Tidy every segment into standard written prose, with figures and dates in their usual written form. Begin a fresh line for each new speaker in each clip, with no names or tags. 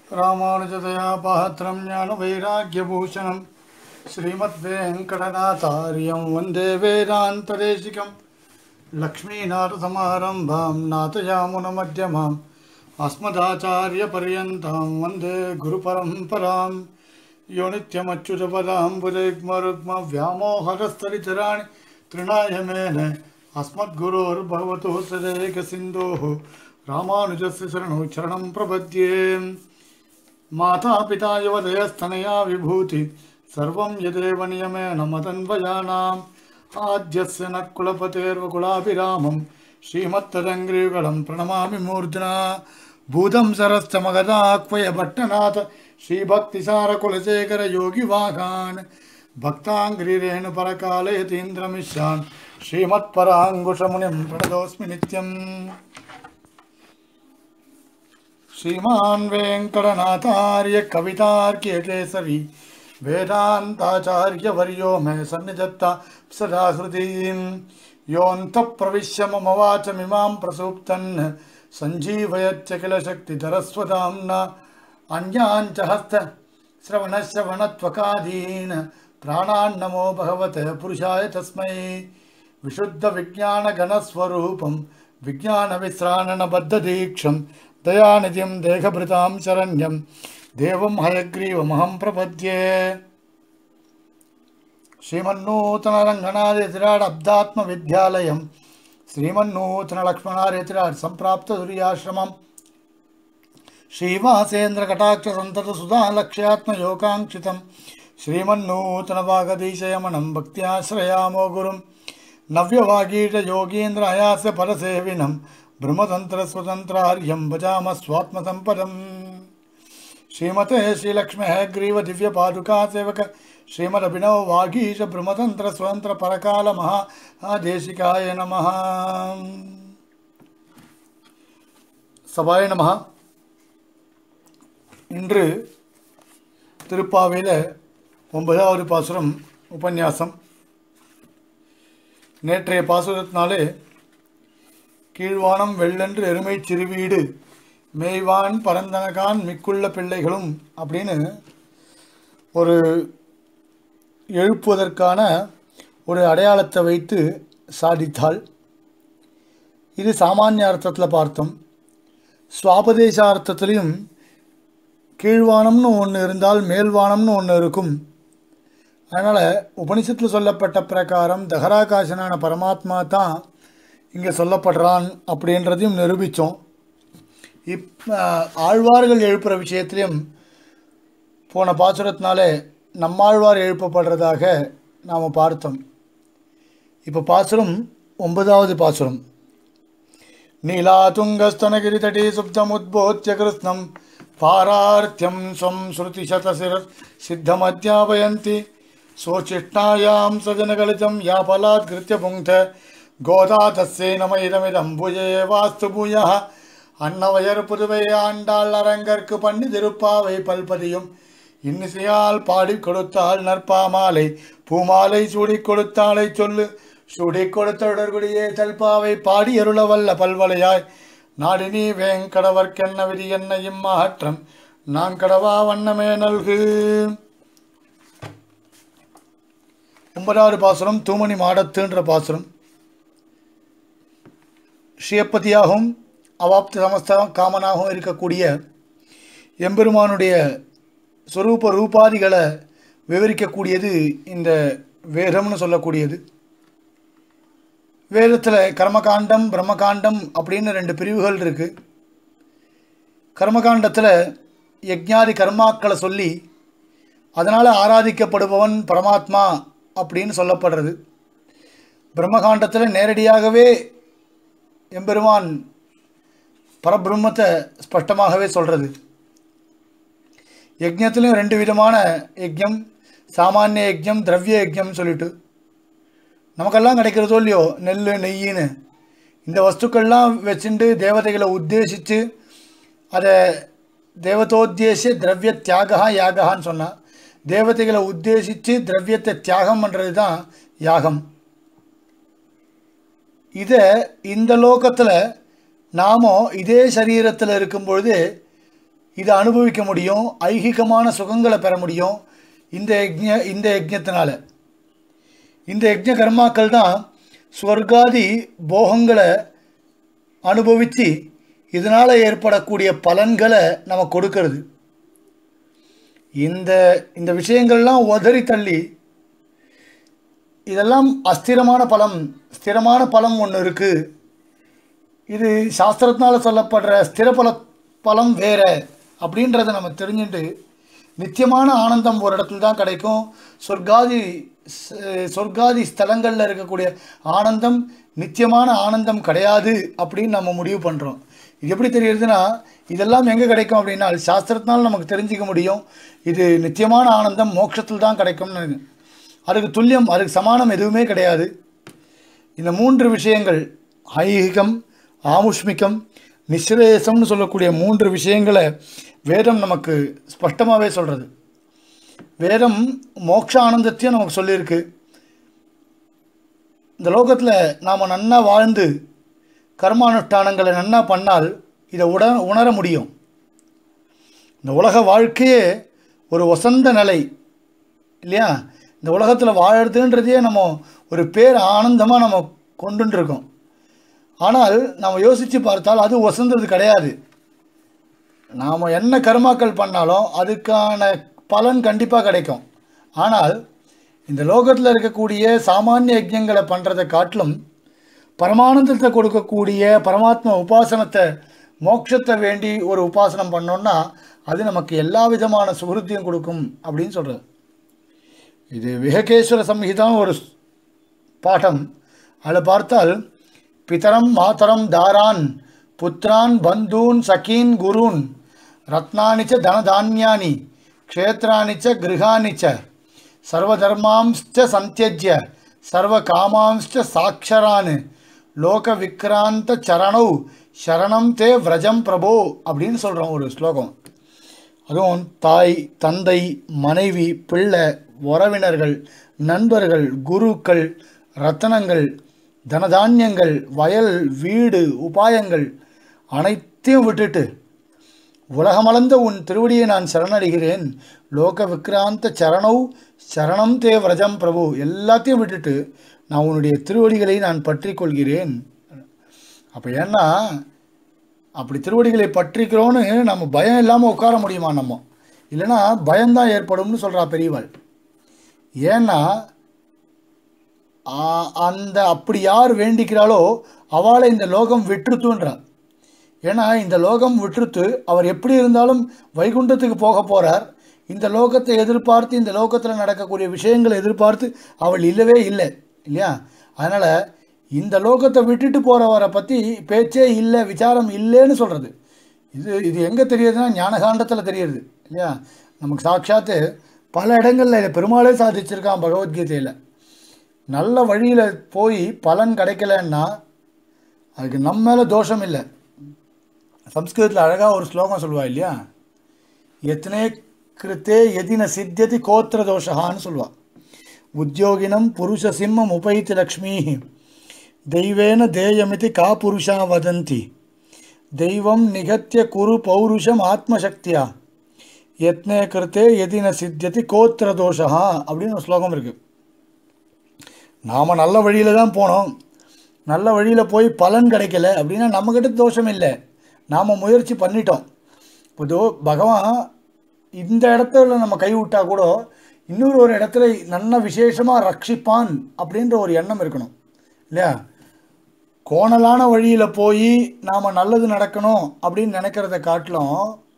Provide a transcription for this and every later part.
ராமானுஜதயா பாத்திரம் ஞான வைராக்கியபூஷணம் ஸ்ரீமத்வேங்கடநாதாரியம் வந்தே வேதாந்ததேசிகம் லக்ஷ்மீநாதசமாரம்பாம் நாதயாமுனமத்தியமாம் அஸ்மதாச்சாரியபர்யந்தாம் வந்தே குருபரம்பராம் யோ நித்யமச்சுதபதாம்புஜைக்மருக்மவ்யாமோஹரஸ்தரிதராணி திருநாயமேன अस्मद्गुरोर्भगवतो सदेकसिन्धोः रामानुजस्य शरणौ शरणं प्रपद्ये माता पिता युवदयस्तनया विभूति सर्वं यदेव नियमेन मदन्वयानाम् आद्यस्य न कुलपतेर्वकुलाभिरामं श्रीमत्तदङ्ग्रियुगलं प्रणमामि मूर्ध्ना भूतं सरश्च मगधाक्वयभट्टनाथ श्रीभक्तिसारकुलशेखर योगिवाहान् भक्ताङ्ग्रिरेणुपरकालयतीन्द्रमिश्रान् श्रीमत्पराङ्कुशमुनिं प्रणतोऽस्मि नित्यम् श्रीमान् वेङ्कटनाथार्य कवितार्कियकेसरी वेदान्ताचार्यवर्यो मे सन्निधत्ता सदा हृदीं योऽन्तः प्रविश्य मम वाचमिमां प्रसूप्तन् सञ्जीवयत्य किल शक्तिधरस्वदाम्ना अन्यान् च हस्तश्रवणश्रवणत्वकादीन् प्राणान्नमो भगवते पुरुषाय तस्मै विशुद्धविज्ञानगणस्वरूपं विज्ञानविश्राणनबद्धदीक्षं दयानिधिं देहभृतां शरण्यं देवं हयग्रीवमहं प्रपद्ये श्रीमन्नूतनरङ्गनार्यतिराडब्दात्मविद्यालयं श्रीमन्नूतनलक्ष्मणार्यतिराड् सम्प्राप्तदुर्याश्रमं श्रीवासेन्द्रकटाक्षसन्ततसुधालक्ष्यात्मयोगाङ्क्षितं श्रीमन्नूतनवागधीशयमनं भक्त्याश्रयामो गुरुं नव्यवागीशयोगीन्द्र हयास्य परसेविनं ब्रह्मतन्त्रस्वतन्त्रार्यं भजामः स्वात्मसम्पदम् श्रीमते श्रीलक्ष्मीहयग्रीवदिव्यपादुकासेवक श्रीमदभिनव वागीश ब्रह्मतन्त्रस्वतन्त्रपरकालमहादेशिकाय नमः सभाय नमः இன்று திருப்பாவையில் 9வது பாசுரம் உபன்யாசம். நேற்றைய பாசுரத்தினாலே கீழ்வானம் வெள்ளென்று எருமை சிறுவீடு மேய்வான் பரந்தனகான் மிக்குள்ள பிள்ளைகளும் அப்படின்னு ஒரு எழுப்புவதற்கான ஒரு அடையாளத்தை வைத்து சாதித்தாள். இது சாமானிய அர்த்தத்தில் பார்த்தோம். சுவாபதேச அர்த்தத்திலையும் கீழ்வானம்னு ஒன்று இருந்தால் மேல்வானம்னு ஒன்று இருக்கும். அதனால் உபனிஷத்தில் சொல்லப்பட்ட பிரகாரம் தகராகாசனான பரமாத்மா தான் இங்கே சொல்லப்படுறான் அப்படின்றதையும் நிரூபித்தோம். ஆழ்வார்கள் எழுப்புகிற விஷயத்திலையும் போன பாசுரத்தினாலே நம்மாழ்வார் எழுப்பப்படுறதாக நாம் பார்த்தோம். இப்போ பாசுரம் 9வது பாசுரம். நீலாதுங்கஸ்தனகிரிதடே சுப்தமுத்போத்ய கிருஷ்ணம் பாரார்த்தியம் ஸ்வம் ஸ்ருதிசதசிர சித்தமத்யாபயந்தி சோச்சிஷ்டாயாம் சஜனகலிதம் யாபலாத்கிருத்ய புங்க்த கோதா தஸ்ஸே நம இதமிதம் புஜே வாஸ்து பூயா அன்னவயர் புதுவை ஆண்டாள் அரங்கற்கு பண்ணி திருப்பாவை பல்பதியும் இன்னிசையால் பாடி கொடுத்தாள் நற்பாமாலை பூமாலை சூடிக் கொடுத்தாளை சொல்லு சூடிக் கொடுத்த உடற்குடியே தல்பாவை பாடி அருளவல்ல பல்வலையாய் நாடினி வேங்கடவர்க்கென்ன விதி என்ன இம்மாற்றம் நான் கடவா வண்ணமே நல்கு. 9வது பாசுரம் தூமணி மாடத்துன்ற பாசுரம். ஸ்ரீயப்பதியாகவும் அவாப்த சமஸ்த காமனாகவும் இருக்கக்கூடிய எம்பெருமானுடைய ஸ்வரூப ரூபாதிகளை விவரிக்கக்கூடியது இந்த வேதம்னு சொல்லக்கூடியது. வேதத்தில் கர்மகாண்டம் பிரம்மகாண்டம் அப்படின்னு 2 பிரிவுகள் இருக்குது. கர்மகாண்டத்தில் யஜ்ஞாதி கர்மாக்களை சொல்லி அதனால் ஆராதிக்கப்படுபவன் பரமாத்மா அப்படின்னு சொல்லப்படுறது. பிரம்மகாண்டத்தில் நேரடியாகவே எம்பெருமான் பரபிரம்மத்தை ஸ்பஷ்டமாகவே சொல்கிறது. யஜ்ஞத்துலேயும் 2 விதமான யஜ்ஞம், சாமானிய யஜ்ஞம், திரவிய யஜ்ஞம் சொல்லிட்டு நமக்கெல்லாம் கிடைக்கிறதோ இல்லையோ நெல் நெய்யின்னு இந்த வஸ்துக்கள்லாம் வச்சுட்டு தேவதைகளை உத்தேசித்து அதை தேவதோத்தேச திரவிய தியாகா யாகான்னு சொன்னால் தேவதைகளை உத்தேசித்து திரவியத்தை தியாகம் பண்ணுறது தான் யாகம். இதை இந்த லோகத்தில் நாமோ இதே சரீரத்தில் இருக்கும் பொழுது இதை அனுபவிக்க முடியும், ஐகிகமான சுகங்களை பெற முடியும் இந்த யஜ்ஞத்தினால. இந்த யஜ்ஞ கர்மாக்கள் தான் ஸ்வர்காதி போகங்களை அனுபவித்து இதனால் ஏற்படக்கூடிய பலன்களை நம்ம கொடுக்கறது. இந்த விஷயங்கள்லாம் உதறி தள்ளி இதெல்லாம் அஸ்திரமான பலம், ஸ்திரமான பலம் ஒன்று இருக்குது, இது சாஸ்திரத்தினால் சொல்லப்படுற ஸ்திர பலம் வேறு அப்படின்றத நம்ம தெரிஞ்சுட்டு நித்தியமான ஆனந்தம் ஒரு இடத்துல தான் கிடைக்கும். சொர்க்காதி ஸ்தலங்களில் இருக்கக்கூடிய ஆனந்தம் நித்தியமான ஆனந்தம் கிடையாது அப்படின்னு நம்ம முடிவு பண்ணுறோம். இது எப்படி தெரியுதுன்னா, இதெல்லாம் எங்கே கிடைக்கும் அப்படின்னா சாஸ்திரத்தினால் நமக்கு தெரிஞ்சிக்க முடியும். இது நித்தியமான ஆனந்தம் மோட்சத்தில் தான் கிடைக்கும்னு. அதுக்கு துல்லியம், அதுக்கு சமானம் எதுவுமே கிடையாது. இந்த 3 விஷயங்கள், ஐகிகம், ஆமுஷ்மிகம், நிஸ்ரேசம்னு சொல்லக்கூடிய 3 விஷயங்களை வேதம் நமக்கு ஸ்பஷ்டமாகவே சொல்கிறது. வேதம் மோட்ச ஆனந்தத்தையும் நமக்கு சொல்லியிருக்கு. இந்த லோகத்தில் நாம் நன்னா வாழ்ந்து கர்மானுஷ்டானங்களை நன்னா பண்ணால் இதை உணர முடியும். இந்த உலக வாழ்க்கையே ஒரு வசந்த நிலை இல்லையா? இந்த உலகத்தில் வாழறதுன்றதையே நம்ம ஒரு பேர் ஆனந்தமாக நம்ம கொண்டுருக்கோம். ஆனால் நாம் யோசித்து பார்த்தால் அது வசந்தது கிடையாது. நாம் என்ன கர்மாக்கள் பண்ணாலும் அதுக்கான பலன் கண்டிப்பாக கிடைக்கும். ஆனால் இந்த லோகத்தில் இருக்கக்கூடிய சாமானிய யஜ்ஞங்களை பண்ணுறதை காட்டிலும் பரமானந்தத்தை கொடுக்கக்கூடிய பரமாத்மா உபாசனத்தை, மோட்சத்தை வேண்டி ஒரு உபாசனம் பண்ணோன்னா அது நமக்கு எல்லா விதமான சுகிருத்தியும் கொடுக்கும் அப்படின்னு சொல்கிறது. இது விஹகேஸ்வர சம்ஹிதான் ஒரு பாடம். அதில் பார்த்தால் பிதரம் மாதரம் தாரான் புத்திரான் பந்தூன் சகீன் குருன் ரத்னானிச்ச தனதான்யானி க்ஷேத்ராணிச்ச கிருஹானிச்ச சர்வதர்மாம்ச்ச சந்தியஜ்ய சர்வகாமாம்ச்ச சாட்சரான் லோக விக்ராந்த சரணௌ சரணம் தே விரஜம் பிரபோ அப்படின்னு சொல்கிறோம் ஒரு ஸ்லோகம். அதுவும் தாய், தந்தை, மனைவி, பிள்ளை, உறவினர்கள், நண்பர்கள், குருக்கள், ரத்தனங்கள், தனதானியங்கள், வயல், வீடு, உபாயங்கள் அனைத்தையும் விட்டுட்டு உலகமளந்த உன் திருவடியை நான் சரணடைகிறேன், லோக விக்ராந்த சரணௌ சரணம் தே விரஜம் பிரபு, எல்லாத்தையும் விட்டுட்டு நான் உன்னுடைய திருவடிகளை நான் பற்றி கொள்கிறேன். அப்போ ஏன்னா அப்படி திருவடிகளை பற்றிக்கிறோன்னு நம்ம பயம் இல்லாமல் உட்கார முடியுமா? நம்ம இல்லைன்னா பயம்தான் ஏற்படும்னு சொல்கிறா பெரியவாள். ஏன்னா அப்படி யார் வேண்டிக்கிறாளோ அவளை இந்த லோகம் விட்டுருத்துன்றார். ஏன்னா இந்த லோகம் விட்டுருத்து அவர் எப்படி இருந்தாலும் வைகுண்டத்துக்கு போக போகிறார். இந்த லோகத்தை எதிர்பார்த்து, இந்த லோகத்தில் நடக்கக்கூடிய விஷயங்களை எதிர்பார்த்து அவள் இல்லவே இல்லை இல்லையா? அதனால் இந்த லோகத்தை விட்டுட்டு போகிறவரை பற்றி பேச்சே இல்லை, விசாரம் இல்லைன்னு சொல்கிறது. இது எங்கே தெரியுதுன்னா ஞானகாண்டத்தில் தெரியுது இல்லையா? நமக்கு சாட்சாத்து பல இடங்களில் இதை பெருமாளே சாதிச்சிருக்கான் பகவத்கீதையில். நல்ல வழியில் போய் பலன் கிடைக்கலன்னா அதுக்கு நம்ம மேலே தோஷம் இல்லை. சம்ஸ்கிருதத்தில் அழகாக ஒரு ஸ்லோகம் சொல்லுவா இல்லையா? எத்தனை கிருத்தே எதின சித்தியதி கோத்திர தோஷகான்னு சொல்லுவாள். உத்தியோகினம் புருஷ சிம்மம் உபைத்தி லக்ஷ்மீ தெய்வேன தேயமிதி கா புருஷா வதந்தி தெய்வம் நிகத்திய குரு பௌருஷம் ஆத்மசக்தியா யத்னே கிருத்தே எதின சித்தியதி கோத்திர தோஷா அப்படின்னு ஒரு ஸ்லோகம் இருக்குது. நாம் நல்ல வழியில் தான் போனோம், நல்ல வழியில் போய் பலன் கிடைக்கல அப்படின்னா நம்மக்கிட்ட தோஷம் இல்லை, நாம் முயற்சி பண்ணிட்டோம். இப்போ பகவான் இந்த இடத்துல நம்ம கைவிட்டால் கூட இன்னொரு இடத்துல நல்ல விசேஷமாக ரட்சிப்பான் அப்படின்ற ஒரு எண்ணம் இருக்கணும் இல்லையா? கோணலான வழியில் போய் நாம் நல்லது நடக்கணும் அப்படின்னு நினைக்கிறத காட்டிலும்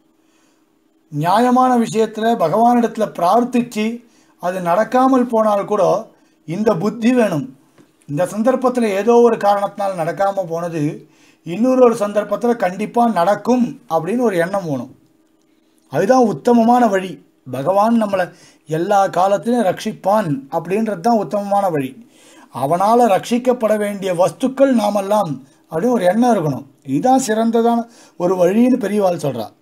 நியாயமான விஷயத்தில் பகவானிடத்தில் பிரார்த்தித்து அது நடக்காமல் போனால் கூட இந்த புத்தி வேணும். இந்த சந்தர்ப்பத்தில் ஏதோ ஒரு காரணத்தினால் நடக்காமல் போனது இன்னொரு சந்தர்ப்பத்தில் கண்டிப்பாக நடக்கும் அப்படின்னு ஒரு எண்ணம் வேணும். அதுதான் உத்தமமான வழி. பகவான் நம்மளை எல்லா காலத்திலையும் ரட்சிப்பான் அப்படின்றது தான் உத்தமமான வழி. அவனால் ரட்சிக்கப்பட வேண்டிய வஸ்துக்கள் நாமெல்லாம் அப்படின்னு ஒரு எண்ணம் இருக்கணும். இதுதான் சிறந்ததான ஒரு வழின்னு பெரியவாள் சொல்கிறார்.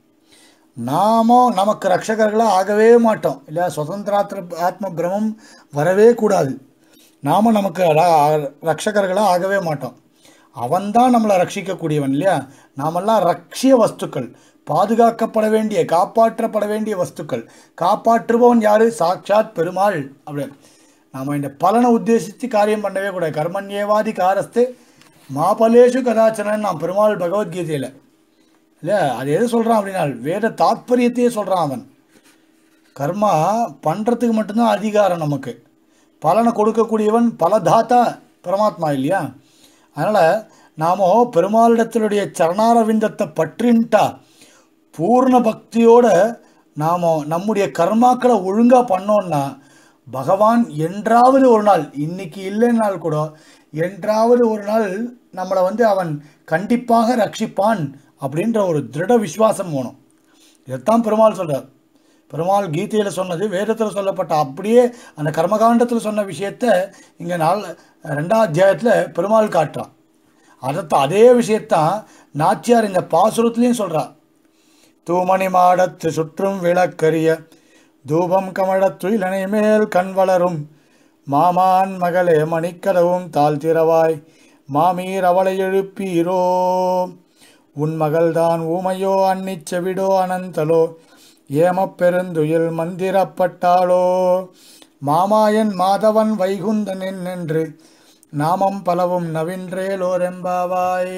நமக்கு ரட்சகர்களாக ஆகவே மாட்டோம் இல்லையா? சுதந்திராத்திர ஆத்ம பிரமம் வரவே கூடாது. நாம் நமக்கு ரட்சகர்களாக ஆகவே மாட்டோம். அவன்தான் நம்மளை ரட்சிக்கக்கூடியவன் இல்லையா? நாமெல்லாம் ரட்சிய வஸ்துக்கள், பாதுகாக்கப்பட வேண்டிய காப்பாற்றப்பட வேண்டிய வஸ்துக்கள். காப்பாற்றுபவன் யார்? சாட்சாத் பெருமாள். அப்படி நாம் இந்த பலனை உத்தேசித்து காரியம் பண்ணவே கூடாது. கர்மண்யேவாதி காரஸ்தே மாபலேஷு கதாச்சனன் நாம் பெருமாள் பகவத்கீதையில் இல்லை. அது எது சொல்கிறான் அப்படின்னா வேத தாத்பரியத்தையே சொல்கிறான். அவன் கர்மா பண்ணுறதுக்கு மட்டும்தான் அதிகாரம், நமக்கு பலனை கொடுக்கக்கூடியவன் பலதாத்தா பரமாத்மா இல்லையா? அதனால் நாம் பெருமாளிடத்தினுடைய சரணாரவிந்தத்தை பற்றின்ட்டா பூர்ண பக்தியோடு நாம் நம்முடைய கர்மாக்களை ஒழுங்காக பண்ணோன்னா பகவான் என்றாவது ஒரு நாள், இன்னைக்கு இல்லைன்னால் கூட என்றாவது ஒரு நாள் நம்மளை அவன் கண்டிப்பாக ரட்சிப்பான் அப்படின்ற ஒரு திருட விசுவாசம் வேணும். இதைத்தான் பெருமாள் சொல்கிறார். பெருமாள் கீதையில் சொன்னது, வேதத்தில் சொல்லப்பட்ட அப்படியே அந்த கர்மகாண்டத்தில் சொன்ன விஷயத்தை இங்கே 2ஆம் அத்தியாயத்தில் பெருமாள் காட்டுறான். அதே விஷயத்தான் நாச்சியார் இந்த பாசுரத்துலேயும் சொல்கிறார். தூமணி மாடத்து சுற்றும் விளக்கரிய தூபம் கமழத் துயிலனை மேல் கண் வளரும் மாமான் மகளே மணிக்கதவும் தாழ்த்திரவாய் மாமீர் அவளை எழுப்பீரோ உன் மகள்தான் ஊமையோ அன்னிச் செவிடோ அனந்தலோ ஏமப் பெருந்துயில் மந்திரப்பட்டாளோ மாமாயன் மாதவன் வைகுந்தன் என்று நாமம் பலவும் நவின்றேலோரெம்பாவாய்.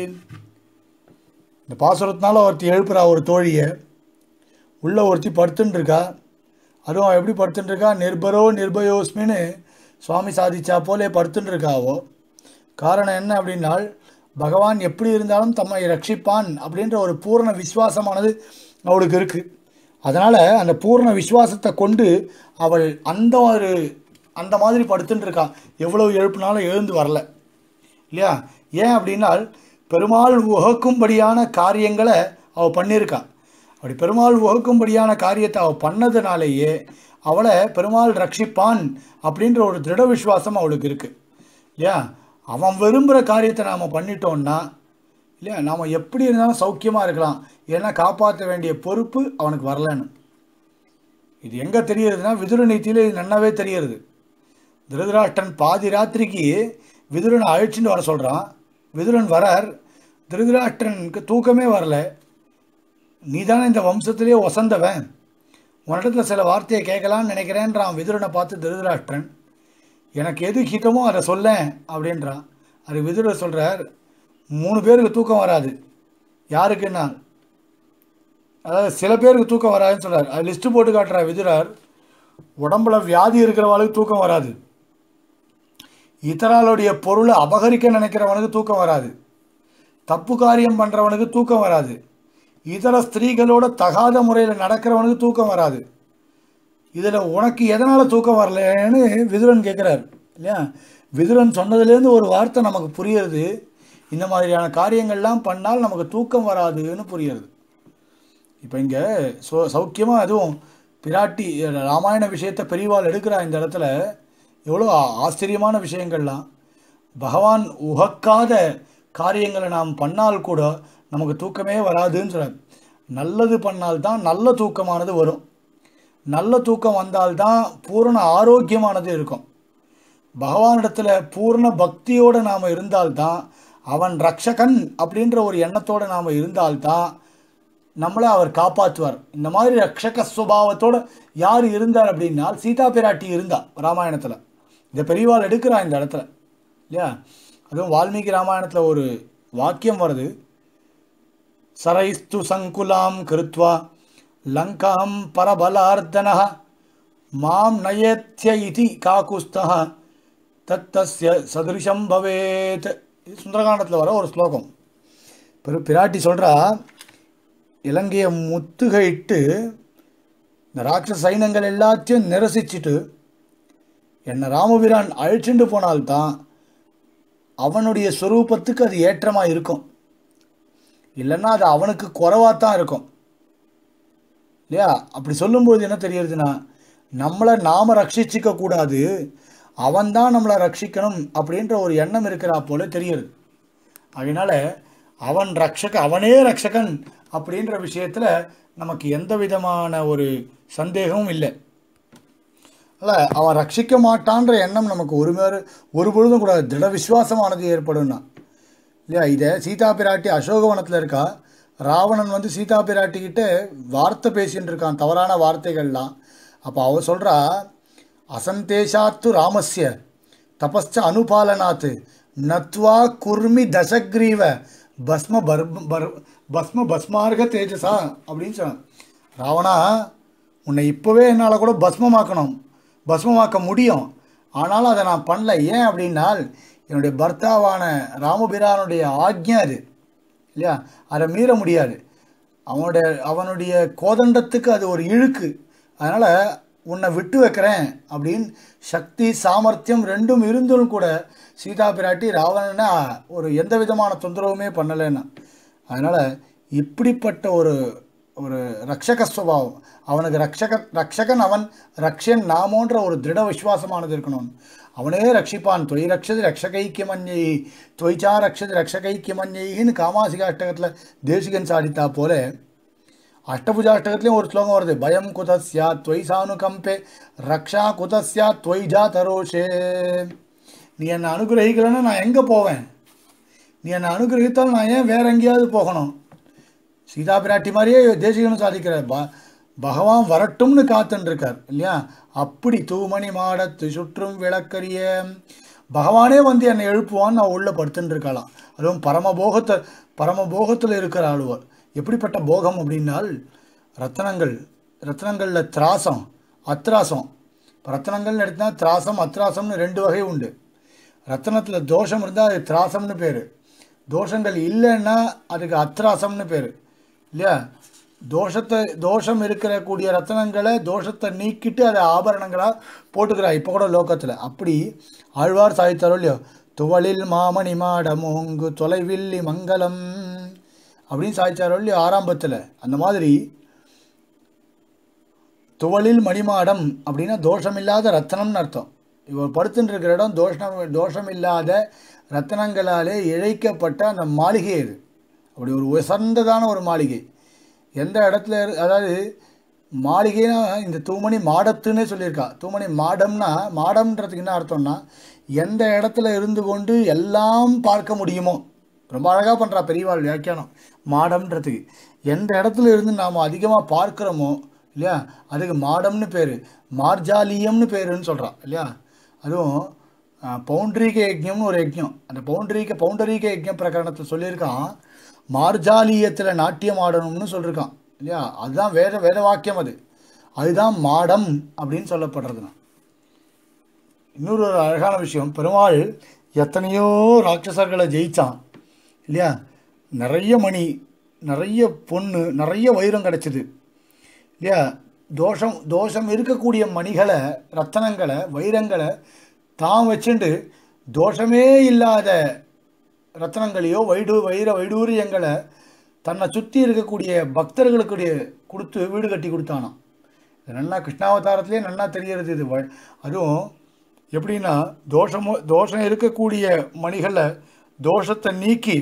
இந்த பாசுரத்தினால ஒருத்தி எழுப்புறா ஒரு தோழியை. உள்ள ஒருத்தி படுத்துட்டுருக்கா. அதுவும் எப்படி படுத்துட்டுருக்கா? நிர்பரோ நிர்பயோஸ்மின்னு சுவாமி சாதிச்சா போலே படுத்துட்டுருக்காவோ. காரணம் என்ன அப்படின்னால் பகவான் எப்படி இருந்தாலும் தம்மை ரட்சிப்பான் அப்படின்ற ஒரு பூர்ண விசுவாசமானது அவளுக்கு இருக்குது. அதனால் அந்த பூர்ண விசுவாசத்தை கொண்டு அவள் அந்த மாதிரி படுத்துட்டுருக்கா. எவ்வளவு எழுப்புனாலும் எழுந்து வரல இல்லையா? ஏன் அப்படின்னால் பெருமாள் உகக்கும்படியான காரியங்களை அவள் பண்ணியிருக்கா. அப்படி பெருமாள் உகக்கும்படியான காரியத்தை அவள் பண்ணதுனாலேயே அவளை பெருமாள் ரட்சிப்பான் அப்படின்ற ஒரு திருட விசுவாசம் அவளுக்கு இருக்குது இல்லையா? அவன் விரும்புகிற காரியத்தை நாம் பண்ணிட்டோன்னா இல்லையா, நாம் எப்படி இருந்தாலும் சௌக்கியமாக இருக்கலாம். ஏன்னா காப்பாற்ற வேண்டிய பொறுப்பு அவனுக்கு வரலன்னு. இது எங்கே தெரியுறதுன்னா விதுர நீதியில் இது நன்னாவே தெரியுது. திருதராஷ்டிரன் பாதி ராத்திரிக்கு விதுரனை அழிச்சுட்டு வர சொல்கிறான். விதுரன் வரார். திருதராஷ்டிரனுக்கு தூக்கமே வரல. நீ தானே இந்த வம்சத்திலே வசந்தவன், உன்னிடத்துல சில வார்த்தையை கேட்கலான்னு நினைக்கிறேன்றான் விதுரனை பார்த்து திருதராஷ்டிரன். எனக்கு எது ஹிதமோ அதை சொல்லேன் அப்படின்றான். அது விதுரர் சொல்கிறார், 3 பேருக்கு தூக்கம் வராது. யாருக்குன்னா அதாவது சில பேருக்கு தூக்கம் வராதுன்னு சொல்கிறார். அது லிஸ்ட்டு போட்டு காட்டுறார் விதுரர். உடம்புல வியாதி இருக்கிறவளுக்கு தூக்கம் வராது. இத்தராளுடைய பொருளை அபகரிக்க நினைக்கிறவனுக்கு தூக்கம் வராது. தப்பு காரியம் பண்ணுறவனுக்கு தூக்கம் வராது. இதர ஸ்திரீகளோட தகாத முறையில் நடக்கிறவனுக்கு தூக்கம் வராது. இதில் உனக்கு எதனால் தூக்கம் வரலன்னு விதுரன் கேட்குறார் இல்லையா? விதுரன் சொன்னதுலேருந்து ஒரு வார்த்தை நமக்கு புரியுறது, இந்த மாதிரியான காரியங்கள்லாம் பண்ணால் நமக்கு தூக்கம் வராதுன்னு புரியுறது. இப்போ இங்கே சௌக்கியமாக அதுவும் பிராட்டி ராமாயண விஷயத்தை பெரியவாள் எடுக்கிறா. இந்த இடத்துல எவ்வளோ ஆச்சரியமான விஷயங்கள்லாம். பகவான் உகக்காத காரியங்களை நாம் பண்ணால் கூட நமக்கு தூக்கமே வராதுன்னு சொல்கிறார். நல்லது பண்ணால்தான் நல்ல தூக்கமானது வரும். நல்ல தூக்கம் வந்தால்தான் பூரண ஆரோக்கியமானது இருக்கும். பகவானிடத்தில் பூர்ண பக்தியோடு நாம் இருந்தால்தான், அவன் ரக்ஷகன் அப்படின்ற ஒரு எண்ணத்தோடு நாம் இருந்தால்தான் நம்மளை அவர் காப்பாற்றுவார். இந்த மாதிரி ரக்ஷக சுபாவத்தோடு யார் இருந்தார் அப்படின்னா சீதா பிராட்டி இருந்தா ராமாயணத்தில். இதை பெரியவாள் எடுக்கிறா இந்த இடத்துல இல்லையா? அதுவும் வால்மீகி ராமாயணத்தில் ஒரு வாக்கியம் வருது, சரைஸ்து சங்குலாம் கிருத்வா லங்காம் பரபலார்த்தனஹ மாம் நயத்ய இதி காகுஸ்தஹ தத்தஸ்ய சதுரிஷம் பவேத். இது சுந்தரகாண்டத்தில் வர ஒரு ஸ்லோகம். பிராட்டி சொல்கிறா, இலங்கையை முத்துகையிட்டு இந்த ராட்சச சைன்யங்கள் எல்லாத்தையும் நிரசிச்சுட்டு என்னை ராமபிரான் அழிச்சுட்டு போனால்தான் அவனுடைய ஸ்வரூபத்துக்கு அது ஏற்றமாக இருக்கும். இல்லைன்னா அது அவனுக்கு குறைவாக தான் இருக்கும் இல்லையா? அப்படி சொல்லும்போது என்ன தெரியுதுன்னா, நம்மளை நாம் ரட்சிச்சிக்க கூடாது, அவன்தான் நம்மளை ரட்சிக்கணும் அப்படின்ற ஒரு எண்ணம் இருக்கிறா போல தெரியுது. அதனால் அவனே ரட்சகன் அப்படின்ற விஷயத்தில் நமக்கு எந்த விதமான ஒரு சந்தேகமும் இல்லை. அல்ல, அவன் ரட்சிக்க மாட்டான்ற எண்ணம் நமக்கு ஒரு பொழுதும் கூடாது. திட விசுவாசமானது ஏற்படும்னா இல்லையா? இதை சீதா பிராட்டி அசோகவனத்தில் இருக்கா. ராவணன் வந்து சீதா பிராட்டிக்கிட்ட வார்த்தை பேசின்னு இருக்கான், தவறான வார்த்தைகள்லாம். அப்போ அவ சொல்கிறா, அசந்தேஷாத்து ராமஸ்ய தபஸ்ச அனுபாலனாத்து நத்வா குர்மி தசக்ரீவ பஸ்ம பஸ்மார்க தேஜசா அப்படின்னு சொன்னான். ராவணா, உன்னை இப்போவே என்னால் கூட பஸ்மமாக்க முடியும், ஆனாலும் அதை நான் பண்ணல. ஏன் அப்படின்னால் என்னுடைய பர்த்தாவான ராமபிரானுடைய ஆக்ஞை அது இல்லையா, அதை மீற முடியாது. அவனுடைய கோதண்டத்துக்கு அது ஒரு இழுக்கு. அதனால் உன்னை விட்டு வைக்கிறேன் அப்படின்னு சக்தி சாமர்த்தியம் ரெண்டும் இருந்தும் கூட சீதா பிராட்டி ராவணனை ஒரு எந்த விதமான தொந்தரவுமே பண்ணலைன்னா. அதனால் இப்படிப்பட்ட ஒரு ஒரு ரக்ஷக ஸ்வபாவம் அவனுக்கு, ரக்ஷகன் அவன், ரக்ஷன் நாமோன்ற ஒரு திருட விசுவாசமானது இருக்கணும். அவனே ரட்சிப்பான். தொய் ரக்ஷதி ரக்ஷகைக்கியமஞ்சை தொய்ச்சா ரக்ஷதி ரக்ஷகைக்கியமஞ்சைன்னு காமாசிகா அஷ்டகத்தில் தேசிகன் சாதித்தா போல அஷ்டபுஜாஷ்டகத்துலேயும் ஒரு ஸ்லோகம் வருது, பயம் குதஸ்யா தொய் சானுகம்பே ரக்ஷா குதஸ்யா தொய்ஜா தரோஷே. நீ என்னை அனுகிரகிக்கலன்னா நான் எங்கே போவேன்? நீ என்னை அனுகிரகித்தால் நான் ஏன் வேற எங்கேயாவது போகணும்? சீதா பிராட்டி மாதிரியே தேசிகனும் சாதிக்கிறார். பகவான் வரட்டும்னு காத்துருக்கார் இல்லையா. அப்படி தூமணி மாடத்து சுற்றும் விளக்கரிய பகவானே வந்து என்னை எழுப்புவான்னு நான் உள்ள படுத்துன்னு இருக்கலாம். அதுவும் பரமபோகத்தில் இருக்கிற ஆளுவர். எப்படிப்பட்ட போகம் அப்படின்னால் ரத்னங்களில் திராசம் அத்ராசம். இப்போ ரத்னங்கள்னு எடுத்தால் திராசம் அத்ராசம்னு ரெண்டு வகை உண்டு. ரத்னத்தில் தோஷம் இருந்தால் அது திராசம்னு பேர், தோஷங்கள் இல்லைன்னா அதுக்கு அத்ராசம்னு பேர் இல்லையா. தோஷம் இருக்கக்கூடிய ரத்னங்களை தோஷத்தை நீக்கிட்டு அதை ஆபரணங்களாக போட்டுக்கிறா இப்போ கூட லோகத்தில். அப்படி ஆழ்வார் சாதித்தாரோ இல்லையோ, துவளில் மாமணி மாடமோங்கு தொலைவில்லி மங்கலம் அப்படின்னு சாதிச்சாரோ இல்லையோ ஆரம்பத்தில். அந்த மாதிரி துவளில் மணிமாடம் அப்படின்னா தோஷமில்லாத ரத்னம்னு அர்த்தம். இவர் படுத்துட்டு இருக்கிற இடம் தோஷமில்லாத ரத்னங்களாலே இழைக்கப்பட்ட அந்த மாளிகை இது. அப்படி ஒரு உசந்ததான ஒரு மாளிகை. எந்த இடத்துல, அதாவது மாளிகைனா இந்த தூமணி மாடத்துன்னே சொல்லியிருக்கா. தூமணி மாடம்ன்றதுக்கு என்ன அர்த்தம்னா, எந்த இடத்துல இருந்து கொண்டு எல்லாம் பார்க்க முடியுமோ. ரொம்ப அழகாக பண்ணுறா பெரியவாள் வியாக்கியானம். மாடம்ன்றதுக்கு எந்த இடத்துல இருந்து நாம் அதிகமாக பார்க்குறோமோ இல்லையா, அதுக்கு மாடம்னு பேர், மார்ஜாலியம்னு பேருன்னு சொல்கிறான் இல்லையா. அதுவும் பௌண்டரீக யஜ்யம்னு ஒரு யஜ்யம், அந்த பௌண்டரீக யஜ்யம் பிரகரணத்தில் சொல்லியிருக்கான். மார்ஜாலியத்தில் நாட்டியம் ஆடணும்னு சொல்லியிருக்கான் இல்லையா. அதுதான் வேத வாக்கியம். அதுதான் மாடம் அப்படின்னு சொல்லப்படுறதுனா. இன்னொரு ஒரு அழகான விஷயம், பெருமாள் எத்தனையோ ராட்சசர்களை ஜெயித்தான் இல்லையா. நிறைய மணி, நிறைய பொண்ணு, நிறைய வைரம் கிடச்சிது இல்லையா. தோஷம் இருக்கக்கூடிய மணிகளை, ரத்தனங்களை, வைரங்களை தான் வச்சுண்டு தோஷமே இல்லாத ரத்னங்களையோ வைடூரியங்களை தன்னை சுற்றி இருக்கக்கூடிய பக்தர்களுக்கு கொடுத்து வீடு கட்டி கொடுத்தானாம். இது நல்லா கிருஷ்ணாவதாரத்திலே நல்லா தெரியறது இது. அதுவும் எப்படின்னா, தோஷம் இருக்கக்கூடிய மணிகளை தோஷத்தை நீக்கி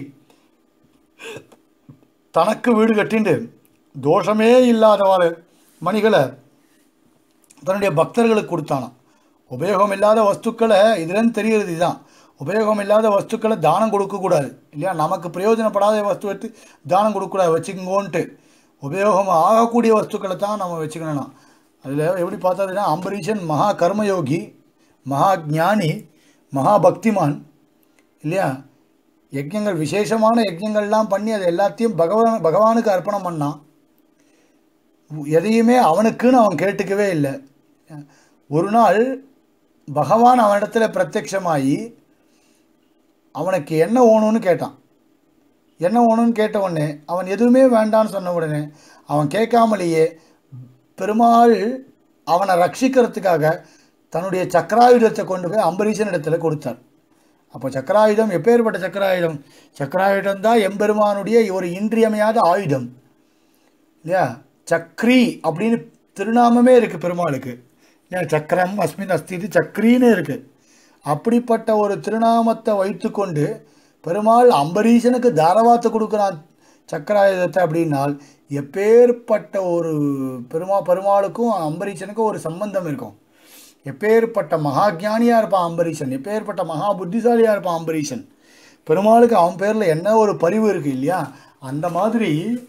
தனக்கு வீடு கட்டிண்டு தோஷமே இல்லாதவாறு மணிகளை தன்னுடைய பக்தர்களுக்கு கொடுத்தானாம். உபயோகம் இல்லாத வஸ்துக்களை, இதுலேருந்து தெரிகிறது இதுதான், உபயோகம் இல்லாத வஸ்துக்களை தானம் கொடுக்கக்கூடாது இல்லையா. நமக்கு பிரயோஜனப்படாத வஸ்து எடுத்து தானம் கொடுக்கக்கூடாது, வச்சுக்கோன்ட்டு. உபயோகம் ஆகக்கூடிய வஸ்துக்களை தான் நம்ம வச்சுக்கணும். அதில் எப்படி பார்த்ததுன்னா, அம்பரீஷன் மகா கர்மயோகி, மகா ஞானி, மகா பக்திமான் இல்லையா. யஜ்யங்கள், விசேஷமான யஜ்யங்கள்லாம் பண்ணி அது எல்லாத்தையும் பகவானுக்கு அர்ப்பணம் பண்ணான். எதையுமே அவனுக்குன்னு அவன் கேட்டுக்கவே இல்லை. ஒரு நாள் பகவான் அவனிடத்தில் பிரத்யட்சமாகி அவனுக்கு என்ன வேணும்னு கேட்டான். என்ன வேணும்னு கேட்ட உடனே அவன் எதுவுமே வேண்டான்னு சொன்ன உடனே அவன் கேட்காமலேயே பெருமாள் அவனை ரட்சிக்கிறதுக்காக தன்னுடைய சக்கராயுதத்தை கொண்டு போய் அம்பரீஷன் இடத்துல கொடுத்தார். அப்போ சக்கராயுதம் எப்பேற்பட்ட சக்கராயுதம்? சக்கராயுதம் தான் எம்பெருமானுடைய ஒரு இன்றியமையாத ஆயுதம் இல்லையா. சக்ரி அப்படின்னு திருநாமமே இருக்குது பெருமாளுக்கு. சக்கரம் அஸ்மின் அஸ்தி சக்ரின்னு இருக்குது. அப்படிப்பட்ட ஒரு திருநாமத்தை வைத்துக்கொண்டு பெருமாள் அம்பரீஷனுக்கு தாரவாத்து கொடுக்குறான் சக்கராயுதத்தை. அப்படின்னால் எப்பேற்பட்ட ஒரு பெருமாளுக்கும் அம்பரீஷனுக்கும் ஒரு சம்பந்தம் இருக்கும். எப்பேற்பட்ட மகா ஜானியாக இருப்பான் அம்பரீஷன், எப்பேற்பட்ட மகா புத்திசாலியாக இருப்பான் அம்பரீஷன். பெருமாளுக்கு அவன் பேரில் என்ன ஒரு பரிவு இருக்குது இல்லையா. அந்த மாதிரி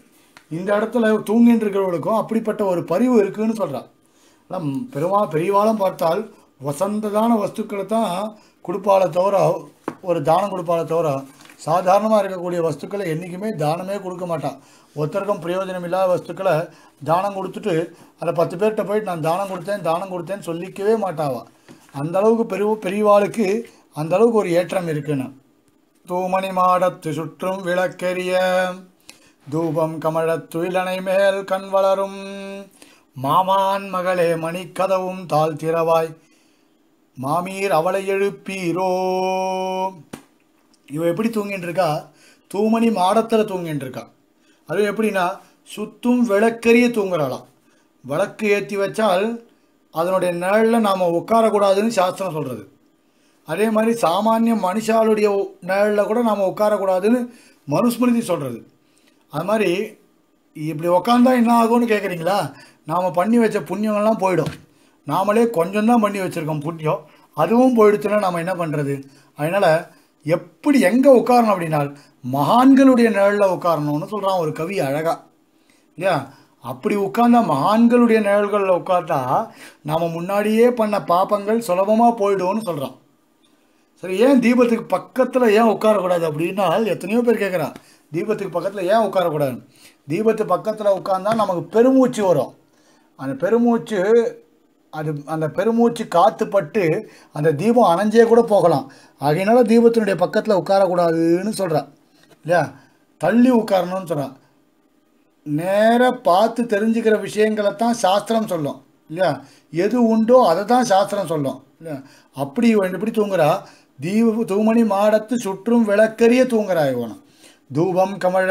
இந்த இடத்துல தூங்கின்னு இருக்கிறவங்களுக்கும் அப்படிப்பட்ட ஒரு பரிவு இருக்குன்னு சொல்கிறான். ஆனால் பெரியவாளும் பார்த்தால் வசந்ததான வஸ்துக்களை தான் கொடுப்பால தவிர, ஒரு தானம் கொடுப்பால தவிர சாதாரணமாக இருக்கக்கூடிய வஸ்துக்களை என்றைக்குமே தானமே கொடுக்க மாட்டான். ஒருத்தருக்கும் பிரயோஜனம் இல்லாத வஸ்துக்களை தானம் கொடுத்துட்டு அதை 10 பேர்கிட்ட போயிட்டு நான் தானம் கொடுத்தேன்னு சொல்லிக்கவே மாட்டாவா. அந்தளவுக்கு பெரியவாளுக்கு அந்தளவுக்கு ஒரு ஏற்றம் இருக்குன்னு. தூமணி மாடத்து சுற்றும் விளக்கெரிய தூபம் கமழத் துயிலனை மேல் கண் வளரும் மாமான் மகளே மணிக்கதவும் தாழ்த்திரவாய் மாமீர் அவளை எழுப்பீரோ. இவ எப்படி தூங்கின்னு இருக்கா? தூமணி மாடத்தில் தூங்கின்னு இருக்கா. அது எப்படின்னா சுத்தும் விளக்கரிய தூங்குறாளாம். விளக்கு ஏற்றி வச்சால் அதனுடைய நிழலில் நாம் உட்காரக்கூடாதுன்னு சாஸ்திரம் சொல்கிறது. அதே மாதிரி சாமானிய மனுஷாளுடைய நிழலில் கூட நாம் உட்காரக்கூடாதுன்னு மனுஸ்மிருதி சொல்கிறது. அது மாதிரி இப்படி உக்காந்தா என்ன ஆகும்னு கேட்குறீங்களா? நாம் பண்ணி வச்ச புண்ணியங்கள்லாம் போயிடும். நாமளே கொஞ்சம் தான் பண்ணி வச்சுருக்கோம் புண்ணியம், அதுவும் போயிடுச்சுன்னா நாம் என்ன பண்ணுறது? அதனால் எப்படி எங்கே உட்காரணும் அப்படின்னால் மகான்களுடைய நிழலில் உட்காரணும்னு சொல்கிறான் ஒரு கவி அழகா இல்லையா. அப்படி உட்கார்ந்தா மகான்களுடைய நிழல்களில் உட்கார்ந்தா நாம் முன்னாடியே பண்ண பாப்பங்கள் சுலபமாக போயிடும்னு சொல்கிறான். சரி, ஏன் தீபத்துக்கு பக்கத்தில் ஏன் உட்காரக்கூடாது அப்படின்னா எத்தனையோ பேர் கேட்குறான். தீபத்துக்கு பக்கத்தில் ஏன் உட்காரக்கூடாது? தீபத்துக்கு பக்கத்தில் உட்கார்ந்தா நமக்கு பெருமூச்சு வரும். அந்த பெருமூச்சு காற்றுப்பட்டு அந்த தீபம் அணைஞ்சே கூட போகலாம். அதனால தீபத்தினுடைய பக்கத்தில் உட்காரக்கூடாதுன்னு சொல்கிறான் இல்லையா. தள்ளி உட்காரணும்னு சொல்கிறான். நேராக பார்த்து தெரிஞ்சுக்கிற விஷயங்களை தான் சாஸ்திரம் சொல்லும் இல்லையா. எது உண்டோ அதை தான் சாஸ்திரம் சொல்லும் இல்லையா. அப்படி எப்படி தூங்குறா? தூமணி மாடத்து சுற்றும் விளக்கரிய தூங்குறா இவனும். தூபம் கமழ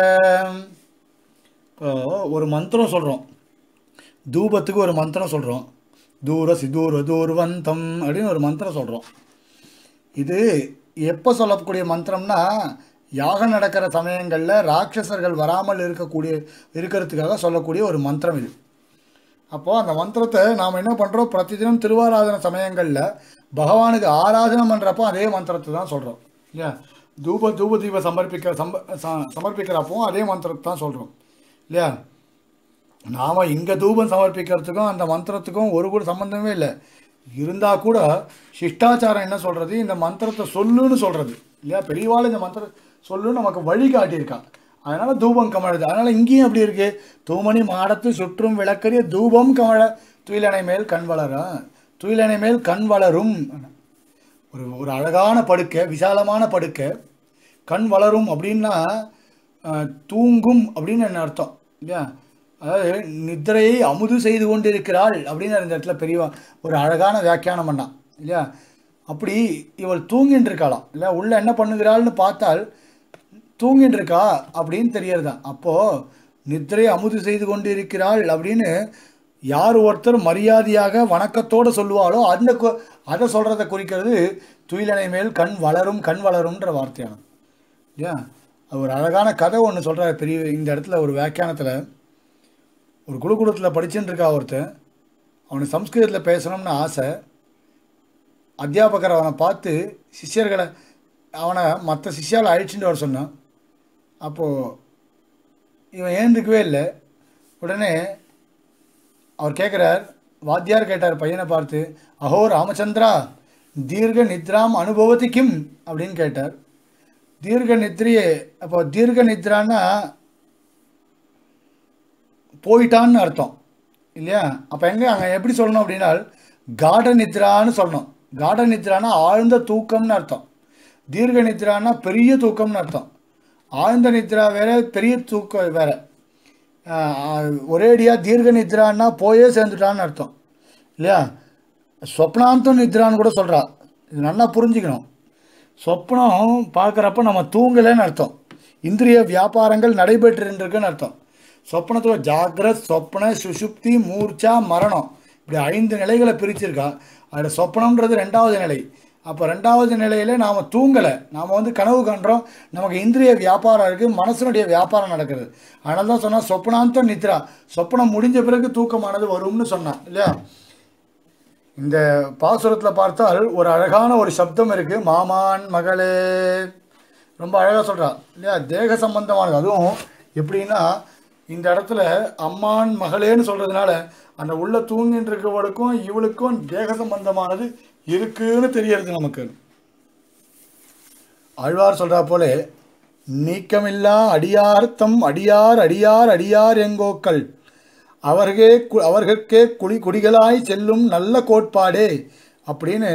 ஒரு மந்திரம் சொல்கிறோம். தூபத்துக்கு ஒரு மந்திரம் சொல்கிறோம். தூர சிதூர தூர்வந்தம் அப்படின்னு ஒரு மந்திரம் சொல்கிறோம். இது எப்போ சொல்லக்கூடிய மந்திரம்னா யாகம் நடக்கிற சமயங்களில் ராட்சசர்கள் வராமல் இருக்கிறதுக்காக சொல்லக்கூடிய ஒரு மந்திரம் இது. அப்போது அந்த மந்திரத்தை நாம் என்ன பண்ணுறோம்? பிரதிதினம் திருவாராதன சமயங்களில் பகவானுக்கு ஆராதனை பண்ணுறப்போ அதே மந்திரத்தை தான் சொல்கிறோம் இல்லையா. தூப தீப சமர்ப்பிக்கிறப்போ அதே மந்திரத்தை தான் சொல்கிறோம் இல்லையா. நாம் இங்கே தூபம் சமர்ப்பிக்கிறதுக்கும் அந்த மந்திரத்துக்கும் ஒரு கூட சம்மந்தமே இல்லை. இருந்தால் கூட சிஷ்டாச்சாரம் என்ன சொல்கிறது? இந்த மந்திரத்தை சொல்லுன்னு சொல்கிறது இல்லையா. பெரியவாள் இந்த மந்திரம் சொல்லுன்னு நமக்கு வழி காட்டியிருக்கா. அதனால் தூபம் கமழுது. அதனால் இங்கேயும் அப்படி இருக்குது. தூமணி மாடத்து சுற்றும் விளக்கரிய தூபம் கமழ துயிலனை மேல் கண் வளரும். துயிலனை மேல் கண் வளரும். ஒரு அழகான படுக்கை, விசாலமான படுக்கை. கண் வளரும் அப்படின்னா தூங்கும் அப்படின்னு என்ன அர்த்தம் இல்லையா. அதாவது நித்திரையை அமுது செய்து கொண்டிருக்கிறாள் அப்படின்னு அந்த இடத்துல பெரியவா ஒரு அழகான வியாக்கியானம் பண்ணான் இல்லையா. அப்படி இவள் தூங்கின்னு இருக்காளாம் இல்லை. உள்ள என்ன பண்ணுகிறாள்னு பார்த்தால் தூங்கின்னு இருக்கா அப்படின்னு தெரியறதான். அப்போது நித்திரையை அமுது செய்து கொண்டு இருக்கிறாள் அப்படின்னு யார் ஒருத்தர் மரியாதையாக வணக்கத்தோடு சொல்லுவாளோ அதை சொல்கிறத குறிக்கிறது துயிலனை மேல் கண் வளரும்ன்ற வார்த்தையானது இல்லையா. அது ஒரு அழகான கதை ஒன்று சொல்கிற பெரிய இந்த இடத்துல ஒரு வியாக்கியானத்தில். ஒரு குருகுலத்தில் படிச்சுட்டு இருக்கா ஒருத்தன். அவனுக்கு சம்ஸ்கிருதத்தில் பேசணும்னு ஆசை. அத்தியாபகர் அவனை பார்த்து அவனை மற்ற சிஷ்யாவில் அழிச்சுட்டு வர சொன்னான். அப்போது இவன் ஏந்திருக்கவே இல்லை. உடனே அவர் கேட்குறார், வாத்தியார் கேட்டார் பையனை பார்த்து, அஹோ ராமச்சந்திரா தீர்க்க நித்ராம் அனுபவத்தி கிம் அப்படின்னு கேட்டார். தீர்க்க நித்ரியே. அப்போ தீர்க்க நித்ரான்னா போயிட்டான்னு அர்த்தம் இல்லையா. அப்போ அங்கே எப்படி சொல்லணும் அப்படின்னா காட நித்ரான்னு சொல்லணும். காட நித்ரானா ஆழ்ந்த தூக்கம்னு அர்த்தம். தீர்க்க நித்ரானா பெரிய தூக்கம்னு அர்த்தம். ஆழ்ந்த நித்ரா வேற, பெரிய தூக்கம் வேற. ஒரேடியாக தீர்க்க நித்ரான்னா போயே சேர்ந்துட்டான்னு அர்த்தம் இல்லையா. சொப்னாந்த நித்ரான்னு கூட சொல்கிறா. இது நல்லா புரிஞ்சுக்கணும். சொப்னம் பார்க்குறப்ப நம்ம தூங்கலைன்னு அர்த்தம். இந்திரிய வியாபாரங்கள் நடைபெற்றுருக்குன்னு அர்த்தம். சொப்னத்தில் ஜாகிரத், சொப்ன, சுஷுப்தி, மூர்ச்சா, மரணம் இப்படி 5 நிலைகளை பிரிச்சிருக்கா. அதில் சொப்னம்ன்றது 2வது நிலை. அப்போ 2வது நிலையில் நாம் தூங்கலை, நாம் கனவு காண்றோம். நமக்கு இந்திரிய வியாபாரம் இருக்குது, மனசனுடைய வியாபாரம் நடக்குது. அதனால தான் சொன்னால் சொப்னாந்த நித்ரா, சொப்னம் முடிஞ்ச பிறகு தூக்கமானது வரும்னு சொன்னான் இல்லையா. இந்த பாசுரத்தில் பார்த்தால் ஒரு அழகான ஒரு சப்தம் இருக்குது, மாமான் மகளே. ரொம்ப அழகாக சொல்கிறா இல்லையா. தேக சம்பந்தமானது. அதுவும் எப்படின்னா இந்த இடத்துல அம்மான் மகளேன்னு சொல்கிறதுனால அந்த உள்ள தூங்கிட்டு இருக்கிறவளுக்கும் இவளுக்கும் தேக சம்பந்தமானது இருக்குன்னு தெரியறது நமக்கு. ஆழ்வார் சொல்கிறா போல நீக்கமில்லா அடியார்த்தம் அடியார் அடியார் அடியார் எங்கோக்கள் அவர்களுக்கே குடிகளாய் செல்லும் நல்ல கோட்பாடே அப்படின்னு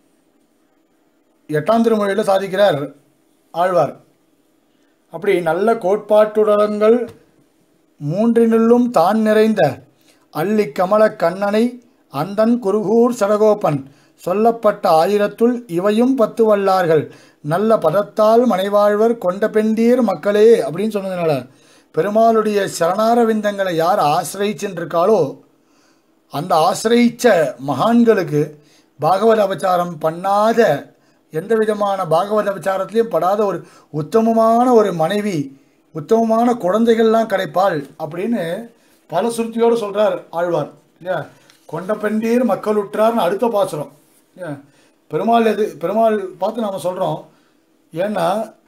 8ஆம் திருமொழியில் சாதிக்கிறார் ஆழ்வார். அப்படி நல்ல கோட்பாட்டுடங்கள் மூன்றினுள்ளும் தான் நிறைந்த அள்ளி கமல கண்ணனை அந்தன் குருகூர் சடகோபன் சொல்லப்பட்ட 1000 இவையும் 10 வல்லார்கள் நல்ல பதத்தால் மனைவாழ்வர் கொண்ட பெண்டீர் மக்களே அப்படின்னு சொன்னதுனால பெருமாளுடைய சரணார விந்தங்களை யார் ஆசிரியிச்சுருக்காளோ அந்த ஆசிரியிச்ச மகான்களுக்கு பாகவத அபச்சாரம் பண்ணாத எந்த விதமான பாகவத அபச்சாரத்திலையும் படாத ஒரு உத்தமமான ஒரு மனைவி உத்தமமான குழந்தைகள்லாம் கிடைப்பாள் அப்படின்னு பல சுருத்தியோடு சொல்கிறார் ஆழ்வார் இல்லையா. கொண்ட பெண்டீர் மக்கள் உற்றார்னு அடுத்த பாசுரம் இல்லையா. பெருமாள் பார்த்து நாம் சொல்கிறோம். ஏன்னா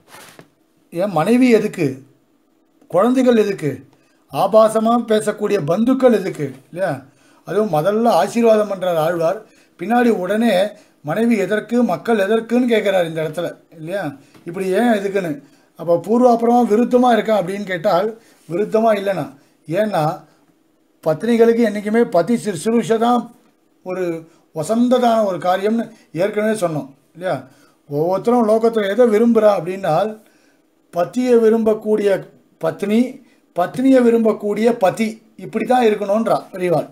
என் மனைவி எதுக்கு, குழந்தைகள் எதுக்கு, ஆபாசமாக பேசக்கூடிய பந்துக்கள் எதுக்கு இல்லையா. அதுவும் முதல்ல ஆசீர்வாதம் பண்ணுறார் ஆழ்வார், பின்னாடி உடனே மனைவி எதற்கு மக்கள் எதற்குன்னு கேட்குறாரு இந்த இடத்துல இல்லையா. இப்படி ஏன் எதுக்குன்னு அப்போ பூர்வாப்புறமாக விருத்தமாக இருக்கா அப்படின்னு கேட்டால் விருத்தமாக இல்லைண்ணா. ஏன்னா பத்னிகளுக்கு என்றைக்குமே பதி சிறுஷ தான் ஒரு வசந்ததான ஒரு காரியம்னு ஏற்கனவே சொன்னோம் இல்லையா. ஒவ்வொருத்தரும் லோகத்தில் எதை விரும்புகிறா அப்படின்னால் பத்தியை விரும்பக்கூடிய பத்னி, பத்னியை விரும்பக்கூடிய பதி, இப்படி தான் இருக்கணுன்றா பெரியவாள்.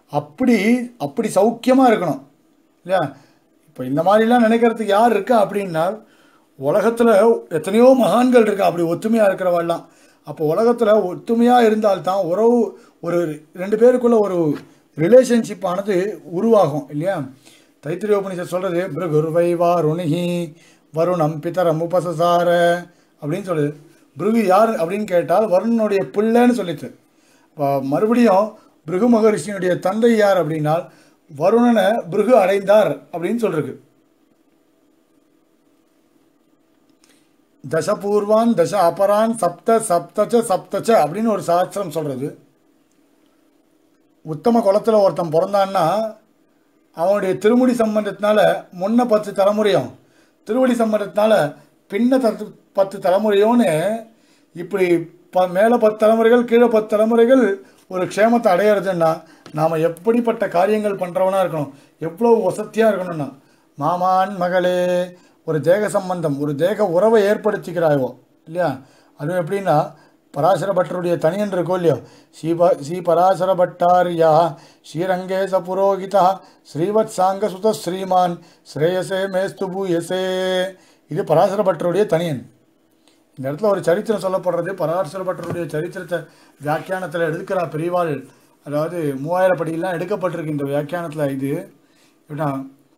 அப்படி சௌக்கியமாக இருக்கணும் இல்லையா. இப்போ இந்த மாதிரிலாம் நினைக்கிறதுக்கு யார் இருக்கா அப்படின்னா உலகத்தில் எத்தனையோ மகான்கள் இருக்கா அப்படி ஒத்துமையாக இருக்கிறவாள்லாம். அப்போ உலகத்தில் ஒத்துமையாக இருந்தால்தான் உறவு ஒரு 2 பேருக்குள்ள ஒரு ரிலேஷன்ஷிப் ஆனது உருவாகும் இல்லையா. தைத்திரியோபனிஷத் சொல்கிறது பிருகுர்வை வாருணிஹி வருணம் பிதரம் உபசசார அப்படின்னு சொல்லுது. பிருகு யார் அப்படின்னு கேட்டால் வருணனுடைய பிள்ளைன்னு சொல்லிச்சு. மறுபடியும் பிருகு மகரிஷியினுடைய தந்தை யார் அப்படின்னால் வருணனை பிருகு அடைந்தார் அப்படின்னு சொல்றது. தசபூர்வான் தச அபரான் சப்தச்ச அப்படின்னு ஒரு சாஸ்திரம் சொல்கிறது. உத்தம குலத்தில் ஒருத்தன் பிறந்தான்னா அவனுடைய திருமுடி சம்பந்தத்தினால முன்ன 10 தலைமுறையும் திருவடி சம்பந்தத்தினால பின்ன 10 தலைமுறையோன்னு இப்படி மேலே 10 தலைமுறைகள் கீழே 10 தலைமுறைகள் ஒரு க்ஷேமத்தை அடையிறதுன்னா நாம் எப்படிப்பட்ட காரியங்கள் பண்ணுறவனாக இருக்கணும், எவ்வளோ வசதியாக இருக்கணும்னா. மாமான் மகளே ஒரு தேக சம்பந்தம் ஒரு தேக உறவை ஏற்படுத்திக்கிறாயோ இல்லையா. அதுவும் எப்படின்னா பராசர பட்டருடைய தனியன் இருக்கோ இல்லையோ. ஸ்ரீ பராசர பட்டாரியா ஸ்ரீரங்கேச புரோகிதா ஸ்ரீவத் சாங்க சுத ஸ்ரீமான் ஸ்ரேயசே மேஸ்து பூயசே. இது பராசர பட்டருடைய தனியன். இந்த இடத்துல ஒரு சரித்திரம் சொல்லப்படுறது. பராசர பட்டருடைய சரித்திரத்தை வியாக்கியானத்தில் எடுக்கிறா பெரியவாள். அதாவது 3000 படியெல்லாம் எடுக்கப்பட்டிருக்கு இந்த வியாக்கியானத்தில். இது எப்படின்னா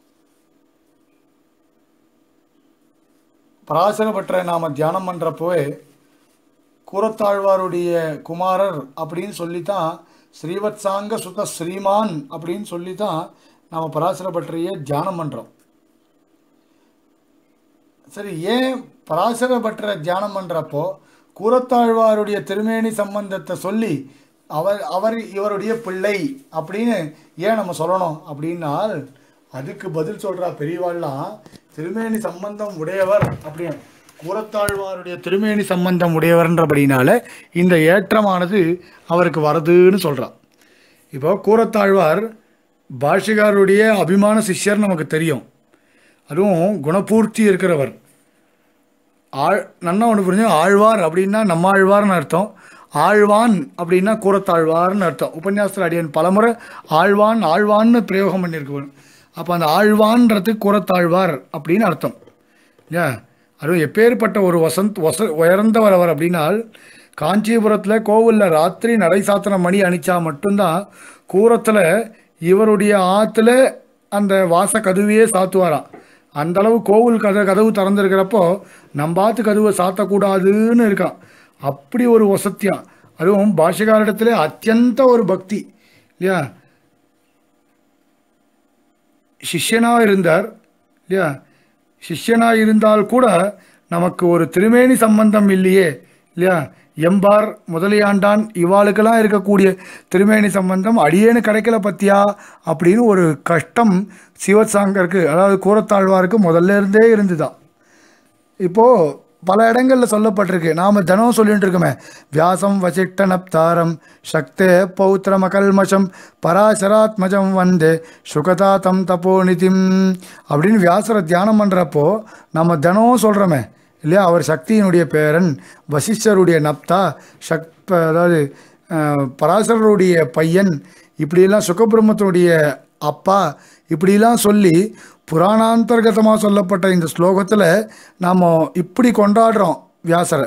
பராசர பட்டரை நாம் தியானம் பண்ணுறப்போவே கூரத்தாழ்வாருடைய குமாரர் அப்படின்னு சொல்லித்தான் ஸ்ரீவத் சாங்க சுத ஸ்ரீமான் அப்படின்னு சொல்லித்தான் நாம் பராசர பட்டரையே தியானம் பண்ணுறோம். சரி, ஏன் பராசர பட்டரை தியானம் பண்ணுறப்போ கூரத்தாழ்வாருடைய திருமேனி சம்பந்தத்தை சொல்லி அவர் இவருடைய பிள்ளை அப்படின்னு ஏன் நம்ம சொல்லணும் அப்படின்னால் அதுக்கு பதில் சொல்கிறா பெரியவாள்லாம். திருமேனி சம்பந்தம் உடையவர் அப்படின்னு கூரத்தாழ்வாருடைய திருமேனி சம்பந்தம் உடையவர்ன்றபடினால இந்த ஏற்றமானது அவருக்கு வருதுன்னு சொல்கிறான். இப்போ கூரத்தாழ்வார் பாஷிகாருடைய அபிமான சிஷ்யர் நமக்கு தெரியும். அதுவும் குணபூர்த்தி இருக்கிறவர். நன்னா ஒன்று புரிஞ்சு, ஆழ்வார் அப்படின்னா நம்ம ஆழ்வார்னு அர்த்தம், ஆழ்வான் அப்படின்னா கூரத்தாழ்வார்னு அர்த்தம். உபன்யாசத்தில் அடியன் பலமுறை ஆழ்வான்னு பிரயோகம் பண்ணியிருக்கவர். அப்போ அந்த ஆழ்வான்றது கூரத்தாழ்வார் அப்படின்னு அர்த்தம் இல்லையா. அதுவும் எப்பேற்பட்ட ஒரு உயர்ந்தவர் அவர் அப்படின்னால் காஞ்சிபுரத்தில் கோவிலில் ராத்திரி நடை சாத்தின மணி அணிச்சா மட்டும்தான் கூரத்தில் இவருடைய ஆற்றுல அந்த வாச கதவையே சாத்துவாராம். அந்தளவு கோவில் கதவு திறந்துருக்கிறப்போ நம்ம ஆற்று கதவை சாத்தக்கூடாதுன்னு இருக்கான். அப்படி ஒரு வசத்தியம். அதுவும் பாஷகாரிடத்துல அத்தியந்த ஒரு பக்தி இல்லையா. சிஷ்யனாக இருந்தார் இல்லையா. சிஷ்யனாக இருந்தால் கூட நமக்கு ஒரு திருமேனி சம்பந்தம் இல்லையே இல்லையா. எம்பார் முதலியாண்டான் இவாளுக்கெல்லாம் இருக்கக்கூடிய திருமேனி சம்பந்தம் அடியேனு கிடைக்கல பத்தியா அப்படின்னு ஒரு கஷ்டம் சிவசாங்கருக்கு, அதாவது கூரத்தாழ்வாருக்கு முதல்ல இருந்தே இருந்துதான். இப்போது பல இடங்களில் சொல்லப்பட்டிருக்கு, நாம் தினம் சொல்லிட்டு இருக்கோமே, வியாசம் வசிட்ட நப்தாரம் சக்தே பௌத்திரமகல்மஷம் பராசராத்மஜம் வந்தே சுகதாத்தம் தப்போநிதிம் அப்படின்னு வியாசரை தியானம் பண்ணுறப்போ நம்ம தினம் சொல்கிறோமே இல்லையா, அவர் சக்தியினுடைய பேரன், வசிஷ்டருடைய நப்தா, அதாவது பராசரருடைய பையன், இப்படியெல்லாம் சுகபிரம்மத்தினுடைய அப்பா, இப்படிலாம் சொல்லி புராணாந்தர்கதமாக சொல்லப்பட்ட இந்த ஸ்லோகத்தில் நாம் இப்படி கொண்டாடுறோம் வியாசரை.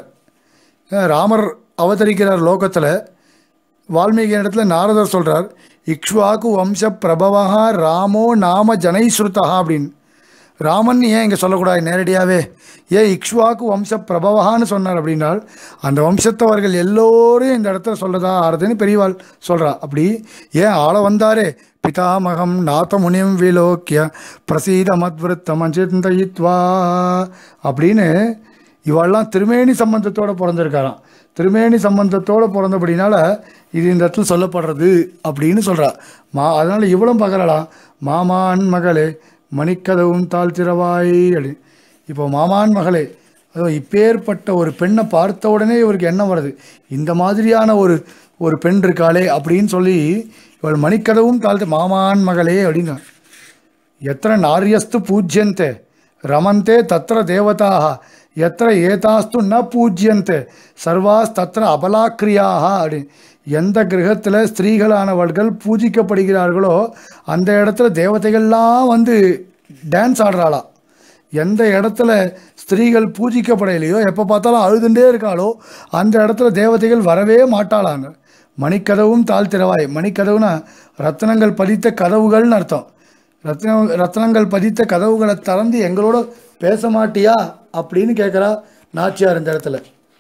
ராமர் அவதரிக்கிறார் லோகத்தில், வால்மீகி இடத்துல நாரதர் சொல்கிறார், இக்ஷ்வாக்கு வம்ச பிரபவா ராமோ நாம ஜனைஸ்ருதா அப்படின்னு. ராமன் ஏன் இங்கே சொல்லக்கூடாது நேரடியாகவே, ஏன் இக்ஷ்வாக்கு வம்ச பிரபவகான்னு சொன்னார் அப்படின்னால் அந்த வம்சத்தவர்கள் எல்லோரும் இந்த இடத்துல சொல்லதா ஆறுதுன்னு பெரியவாள் சொல்கிறா. அப்படி ஏன் ஆள வந்தாரே, பிதாமகம் நாத்தமுனியம் விலோக்கிய பிரசீத மத்விருத்தம் அஞ்சிந்தயித்வா அப்படின்னு இவெல்லாம் திருமேனி சம்பந்தத்தோடு பிறந்திருக்காராம். திருமேனி சம்பந்தத்தோடு பிறந்தபடினால இது இந்த இடத்துல சொல்லப்படுறது அப்படின்னு சொல்கிறா. அதனால் இவ்வளோ பகரலாம், மாமான் மகளே மணிக்கதவும் தாழ்த்திரவாய் அப்படி. இப்போ மாமான் மகளே, அதோ இப்பேற்பட்ட ஒரு பெண்ணை பார்த்த உடனே இவருக்கு எண்ணம் வருது, இந்த மாதிரியான ஒரு பெண் இருக்காளே அப்படின்னு சொல்லி இவள் மணிக்கதவும் தாழ்த்து மாமான் மகளே அப்படின்னா. எத்தனை நாரியஸ்து பூஜ்யந்தே ரமந்தே தத்திர தேவதாக எத்தனை ஏதாஸ்து ந பூஜ்யந்தே சர்வாஸ் தத்திர அபலாக்கிரியாக அப்படின்னு. எந்த கிரகத்தில் ஸ்திரீகளானவர்கள் பூஜிக்கப்படுகிறார்களோ அந்த இடத்துல தேவதைகள்லாம் வந்து டான்ஸ் ஆடுறாளா. எந்த இடத்துல ஸ்திரீகள் பூஜிக்கப்படையிலையோ, எப்போ பார்த்தாலும் அழுதுண்டே இருக்காளோ அந்த இடத்துல தேவதைகள் வரவே மாட்டாளாங்க. மணிக்கதவும் தாழ்த்திரவாய், மணிக்கதவுனா ரத்னங்கள் பதித்த கதவுகள்னு அர்த்தம். ரத்னங்கள் பதித்த கதவுகளை திறந்து எங்களோட பேச மாட்டியா அப்படின்னு கேட்குறா நாச்சியார் இந்த இடத்துல.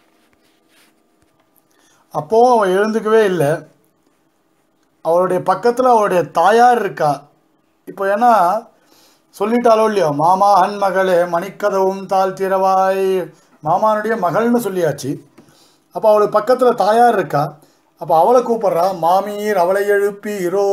அப்போவும் அவள் எழுந்துக்கவே இல்லை. அவளுடைய பக்கத்தில் அவளுடைய தாயார் இருக்கா. இப்போ ஏன்னா சொல்லிட்டாலோ இல்லையோ, மாமா அன் மகளே மணிக்கதவும் தாழ்த்திரவாய், மாமானுடைய மகள்னு சொல்லியாச்சு. அப்போ அவளுக்கு பக்கத்தில் தாயார் இருக்கா. அப்போ அவளை கூப்பிட்றா, மாமீர் அவளை எழுப்பீரோ,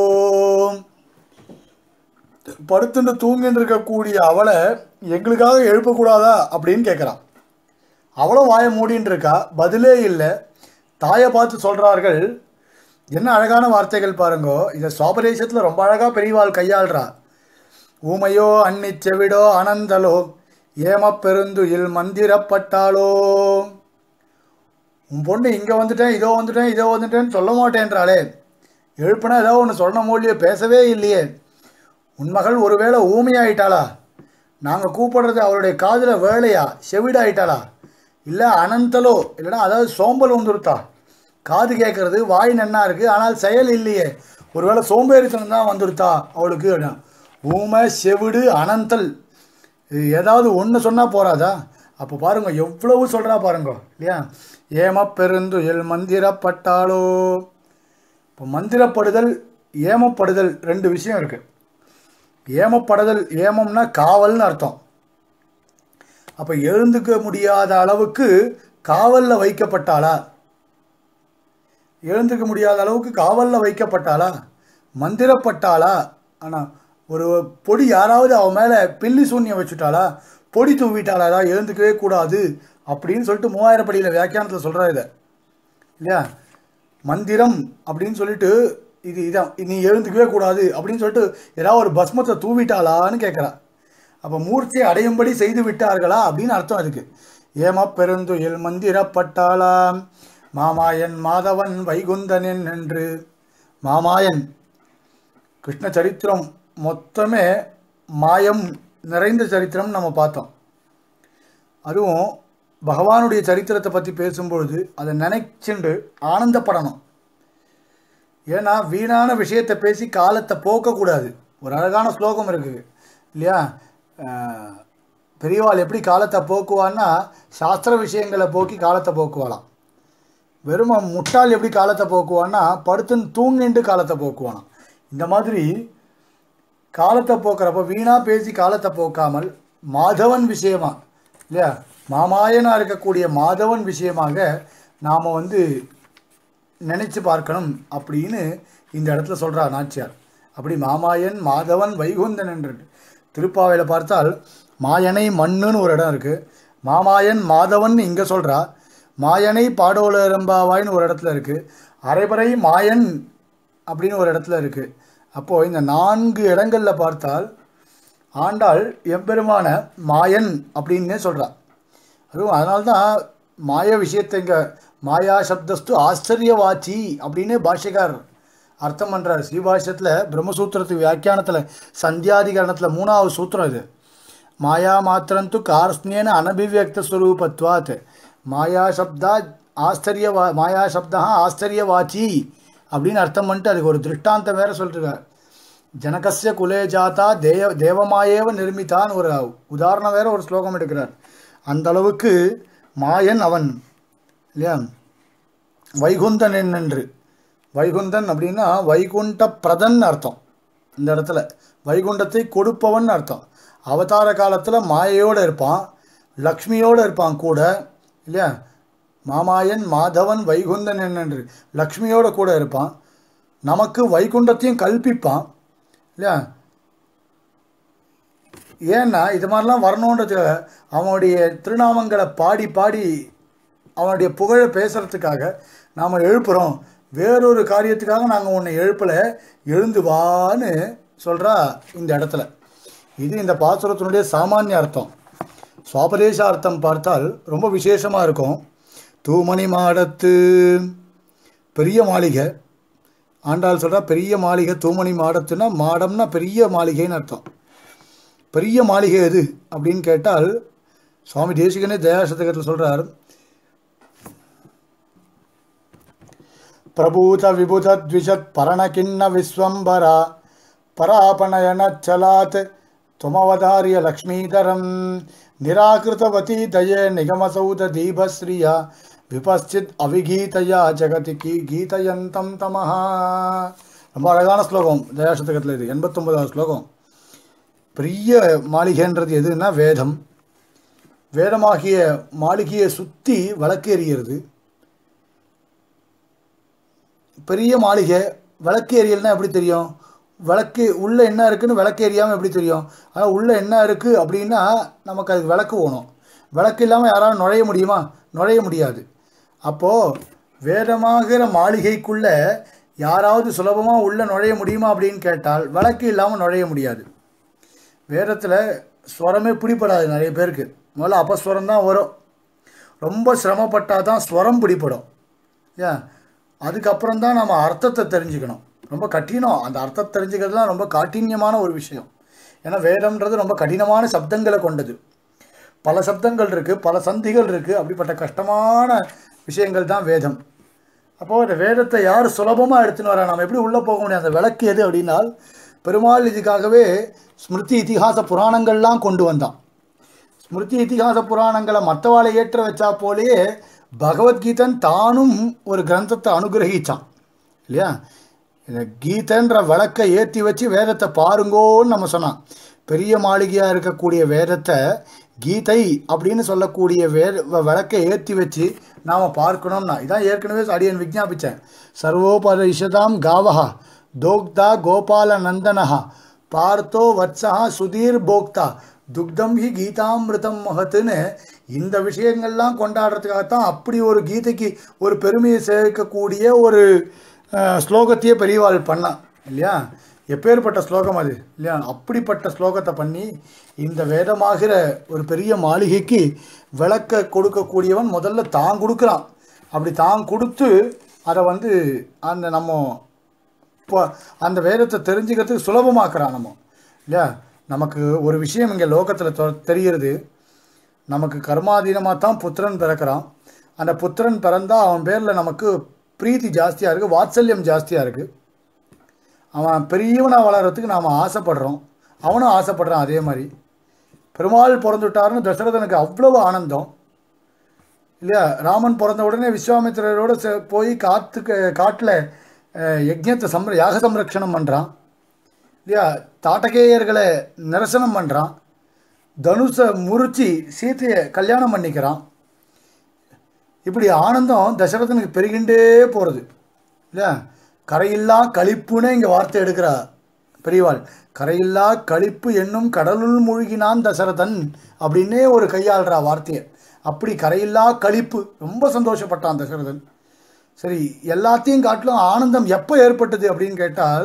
படுத்துட்டு தூங்கின்னு இருக்கக்கூடிய அவளை எங்களுக்காக எழுப்பக்கூடாதா அப்படின்னு கேட்குறான். அவளும் வாயை மூடின்னு இருக்கா, பதிலே இல்லை. தாயை பார்த்து சொல்கிறார்கள், என்ன அழகான வார்த்தைகள் பாருங்கோ, இதை சுவாபதேசத்தில் ரொம்ப அழகாக பெரியவாள் கையாள்றா. ஊமையோ அன்னி செவிடோ அனந்தலோ ஏமப்பெருந்துயில் மந்திரப்பட்டாலோ, உன் பொண்ணு இங்கே வந்துட்டேன் இதோ வந்துட்டேன்னு சொல்ல மாட்டேன்றாளே, எழுப்புனா ஏதோ ஒன்று சொன்ன மொழியோ பேசவே இல்லையே, உன் மகள் ஒருவேளை ஊமையாயிட்டாளா, நாங்கள் கூப்பிடுறது அவளுடைய காதில் வேலையா செவிடாயிட்டாளா, இல்லை அனந்தலோ இல்லைனா அதாவது சோம்பல் வந்துருத்தா, காது கேட்குறது வாய் நன்னா இருக்குது ஆனால் செயல் இல்லையே, ஒருவேளை சோம்பேறித்தனம் தான் வந்துருத்தா அவளுக்கு. ஊமை செவிடு அனந்தல் ஏதாவது ஒன்று சொன்னால் போகாதா. அப்போ பாருங்க எவ்வளவு சொல்கிறா பாருங்க இல்லையா. ஏமப்பெருந்துயில் மந்திரப்பட்டாலோ, இப்போ மந்திரப்படுதல் ஏமப்படுதல் ரெண்டு விஷயம் இருக்குது. ஏமப்படுதல், ஏமம்னா காவல்னு அர்த்தம். அப்போ எழுந்துக்க முடியாத அளவுக்கு காவலில் வைக்கப்பட்டாளா, எழுந்துக்க முடியாத அளவுக்கு காவலில் வைக்கப்பட்டாளா, மந்திரப்பட்டாளா, ஆனால் ஒரு பொடி யாராவது அவன் மேலே பில்லி சூன்யம் வச்சுட்டாளா, பொடி தூவிட்டாளா, அதாவது எழுந்துக்கவே கூடாது அப்படின்னு சொல்லிட்டு 3000 படியில் வியாக்கியானத்தில் சொல்கிறா இதை இல்லையா. மந்திரம் அப்படின்னு சொல்லிட்டு இதான் நீ எழுந்துக்கவே கூடாது அப்படின்னு சொல்லிட்டு ஏதாவது ஒரு பஸ்மத்தை தூவிட்டாளான்னு கேட்குறா. அப்போ மூர்த்தியை அடையும்படி செய்து விட்டார்களா அப்படின்னு அர்த்தம் அதுக்கு. ஏமப்பெருந்துயில் மந்திரப்பட்டாளாம் மாமாயன் மாதவன் வைகுந்தனன் என்று. மாமாயன் கிருஷ்ண சரித்திரம் மொத்தமே மாயம் நிறைந்த சரித்திரம் நம்ம பார்த்தோம். அதுவும் பகவானுடைய சரித்திரத்தை பற்றி பேசும்பொழுது அதை நினைச்சுண்டு ஆனந்தப்படணும். ஏன்னா வீணான விஷயத்தை பேசி காலத்தை போக்கக்கூடாது. ஒரு அழகான ஸ்லோகம் இருக்குது இல்லையா, பெரியவாள் எப்படி காலத்தை போக்குவான்னா சாஸ்திர விஷயங்களை போக்கி காலத்தை போக்குவாளாம். வெறும் முட்டாள் எப்படி காலத்தை போக்குவான்னா படுத்துன்னு தூங்கிண்டு காலத்தை போக்குவானாம். இந்த மாதிரி காலத்தை போக்குறப்போ வீணாக பேசி காலத்தை போக்காமல் மாதவன் விஷயமா இல்லையா, மாமாயனாக இருக்கக்கூடிய மாதவன் விஷயமாக நாம் வந்து நினச்சி பார்க்கணும் அப்படின்னு இந்த இடத்துல சொல்கிறார் நாச்சியார். அப்படி மாமாயன் மாதவன் வைகுந்தன் என்று திருப்பாவையில் பார்த்தால் மாயனை மண்ணுன்னு ஒரு இடம் இருக்குது, மாமாயன் மாதவன் இங்கே சொல்கிறா, மாயனை பாடோலரம்பாவாய்னு ஒரு இடத்துல இருக்குது, அரைபறை மாயன் அப்படின்னு ஒரு இடத்துல இருக்குது. அப்போது இந்த 4 இடங்களில் பார்த்தால் ஆண்டாள் எம்பெருமான மாயன் அப்படின்னே சொல்கிறார். அதுவும் அதனால்தான் மாய விஷயத்தை இங்கே மாயா சப்தஸ்து ஆச்சரியவாச்சி அப்படின்னு பாஷ்யக்கார் அர்த்தம் பண்ணுறார். ஸ்ரீபாஷ்யத்தில் பிரம்மசூத்திரத்து வியாக்கியானத்தில் சந்தியாதிகரணத்தில் 3வது சூத்திரம் இது. மாயா மாத்திரந்து கார்ஸ்னேன அனபிவியக்த ஸ்வரூபத்வாத் மாயா சப்தா மாயா சப்தா ஆச்சரியவாச்சி அப்படின்னு அர்த்தம் பண்ணிட்டு அதுக்கு ஒரு திருஷ்டாந்தம் வேறு சொல்லிருக்கார். ஜனகஸ்ய குலே ஜாத்தா தேவமாயேவ நிர்மித்தான்னு ஒரு உதாரணம் வேறு ஒரு ஸ்லோகம் எடுக்கிறார். அந்த அளவுக்கு மாயன் அவன் இல்லையா. வைகுந்தன் என்று, வைகுந்தன் அப்படின்னா வைகுண்ட பிரதன் அர்த்தம். இந்த இடத்துல வைகுண்டத்தை கொடுப்பவன் அர்த்தம். அவதார காலத்தில் மாயையோடு இருப்பான், லக்ஷ்மியோடு இருப்பான் கூட இல்லையா. மாமாயன் மாதவன் வைகுந்தன் என்று லக்ஷ்மியோடு கூட இருப்பான், நமக்கு வைகுண்டத்தையும் கல்பிப்பான் இல்லையா. ஏன்னா இது மாதிரிலாம் வரணுன்றதுக்காக அவனுடைய திருநாமங்களை பாடி பாடி அவனுடைய புகழை பேசுகிறதுக்காக நாம் எழுப்புகிறோம். வேறொரு காரியத்துக்காக நாங்கள் உன்னை எழுப்பலை, எழுந்து வான்னு சொல்கிறா இந்த இடத்துல. இது இந்த பாசுரத்தினுடைய சாமானிய அர்த்தம். சுவாபதேச அர்த்தம் பார்த்தால் ரொம்ப விசேஷமாக இருக்கும். தூமணி மாடத்து பெரிய மாளிகை, ஆண்டாள் சொல்கிறா பெரிய மாளிகை. தூமணி மாடத்துனா மாடம்னா பெரிய மாளிகைன்னு அர்த்தம். பெரிய மாளிகை எது அப்படின்னு கேட்டால் சுவாமி தேசிகனே தயாசதகத்தில் சொல்கிறார், பிரபூத விபுத த்விஷத் பரணகிண்ண விஸ்வம்பரா பராபணயனச்சலாத் துமவதாரிய லக்ஷ்மீதரம் நிராகிருதவதி தயே நிகமசௌத தீபஸ்ரீயா விபஸ்சித் அவிகீதையா ஜெகதி கீதயந்தம் தமஹா. ரொம்ப அழகான ஸ்லோகம் தயாசதகத்தில். இது 89வது ஸ்லோகம். பெரிய மாளிகைன்றது எதுன்னா வேதம். வேதமாகிய மாளிகையை சுற்றி விளக்கு எரிகிறது. பெரிய மாளிகை விளக்கு எரியல்னா எப்படி தெரியும்? விளக்கு உள்ளே என்ன இருக்குதுன்னு விளக்கு எரியாமல் எப்படி தெரியும்? ஆனால் உள்ளே என்ன இருக்குது அப்படின்னா நமக்கு அதுக்கு விளக்கு வேணும். விளக்கு இல்லாமல் யாராவது நுழைய முடியுமா? நுழைய முடியாது. அப்போது வேதமாகிற மாளிகைக்குள்ளே யாராவது சுலபமாக உள்ளே நுழைய முடியுமா அப்படின்னு கேட்டால் விளக்கு இல்லாமல் நுழைய முடியாது. வேதத்தில் ஸ்வரமே பிடிப்படாது நிறைய பேருக்கு. முதல்ல அபஸ்வரம் தான் வரும். ரொம்ப சிரமப்பட்டால் தான் ஸ்வரம் பிடிப்படும். ஏன் அதுக்கப்புறம் தான் நம்ம அர்த்தத்தை தெரிஞ்சுக்கணும். ரொம்ப கடினம். அந்த அர்த்தத்தை தெரிஞ்சுக்கிறதுலாம் ரொம்ப காட்டின்யமான ஒரு விஷயம். ஏன்னா வேதம்ன்றது ரொம்ப கடினமான சப்தங்களை கொண்டது. பல சப்தங்கள் இருக்குது, பல சந்திகள் இருக்குது. அப்படிப்பட்ட கஷ்டமான விஷயங்கள் தான் வேதம். அப்போது இந்த வேதத்தை யார் சுலபமாக எடுத்துன்னு வரா? நம்ம எப்படி உள்ளே போக முடியும்? அந்த விளக்கு எது அப்படின்னால் பெருமாள் இதுக்காகவே ஸ்மிருதி இதிகாச புராணங்கள்லாம் கொண்டு வந்தான். ஸ்மிருதி இதிகாச புராணங்களை மற்றவாளை ஏற்ற வச்சா போலேயே பகவத்கீதன் தானும் ஒரு கிரந்தத்தை அனுகிரகிச்சான் இல்லையா. இந்த கீதைன்ற விளக்கை ஏற்றி வச்சு வேதத்தை பாருங்கோன்னு நம்ம சொன்னான். பெரிய மாளிகையாக இருக்கக்கூடிய வேதத்தை கீதை அப்படின்னு சொல்லக்கூடிய விளக்கை ஏற்றி வச்சு நாம் பார்க்கணும்னா இதான் ஏற்கனவே அடியன் விஜாபித்தேன். சர்வோபரிஷதாம் காவஹா தோக்தா கோபால நந்தனஹா பார்த்தோ வத்சா சுதீர் போக்தா துக்தம் ஹி கீதாமிருதம் மகத்துன்னு இந்த விஷயங்கள்லாம் கொண்டாடுறதுக்காகத்தான் அப்படி ஒரு கீதைக்கு ஒரு பெருமையை சேர்க்கக்கூடிய ஒரு ஸ்லோகத்தையே பெரியவாள் பண்ணான் இல்லையா. எப்பேற்பட்ட ஸ்லோகம் அது இல்லையா. அப்படிப்பட்ட ஸ்லோகத்தை பண்ணி இந்த வேதமாகிற ஒரு பெரிய மாளிகைக்கு விளக்க கொடுக்கக்கூடியவன் முதல்ல தான் கொடுக்குறான். அப்படி தான் கொடுத்து அதை அந்த நம்ம இப்போ அந்த வேதத்தை தெரிஞ்சுக்கிறதுக்கு சுலபமாக்குறான் நம்ம இல்லையா. நமக்கு ஒரு விஷயம் இங்கே லோகத்தில் தெரிகிறது. நமக்கு கர்மாதீனமாக தான் புத்திரன் பிறக்கிறான். அந்த புத்திரன் பிறந்தால் அவன் பேரில் நமக்கு பிரீத்தி ஜாஸ்தியாக இருக்குது, வாத்சல்யம் ஜாஸ்தியாக இருக்குது. அவன் பெரியவனாக வளர்கிறதுக்கு நாம் ஆசைப்படுறோம், அவனும் ஆசைப்படுறான். அதே மாதிரி பெருமாள் பிறந்துட்டாருன்னு தசரதனுக்கு அவ்வளவு ஆனந்தம் இல்லையா. ராமன் பிறந்த உடனே விஸ்வாமித்திரரோடு போய் காட்டில் யஜ்ஞத்தை யாக சம்ரக்ஷணம் பண்ணுறான் இல்லையா. தாட்டகேயர்களை நிரசனம் பண்ணுறான். தனுஷை முறிச்சு சீத்தையை கல்யாணம் பண்ணிக்கிறான். இப்படி ஆனந்தம் தசரதனுக்கு பெருகின்றே போகிறது இல்லையா. கரையில்லா களிப்புன்னு இங்கே வார்த்தை எடுக்கிறா பெரியவாள். கரையில்லா களிப்பு என்னும் கடலுள் மூழ்கினான் தசரதன் அப்படின்னே ஒரு கையாளுறா வார்த்தையை. அப்படி கரையில்லா களிப்பு, ரொம்ப சந்தோஷப்பட்டான் தசரதன். சரி, எல்லாத்தையும் காட்டிலும் ஆனந்தம் எப்போ ஏற்பட்டது அப்படின்னு கேட்டால்,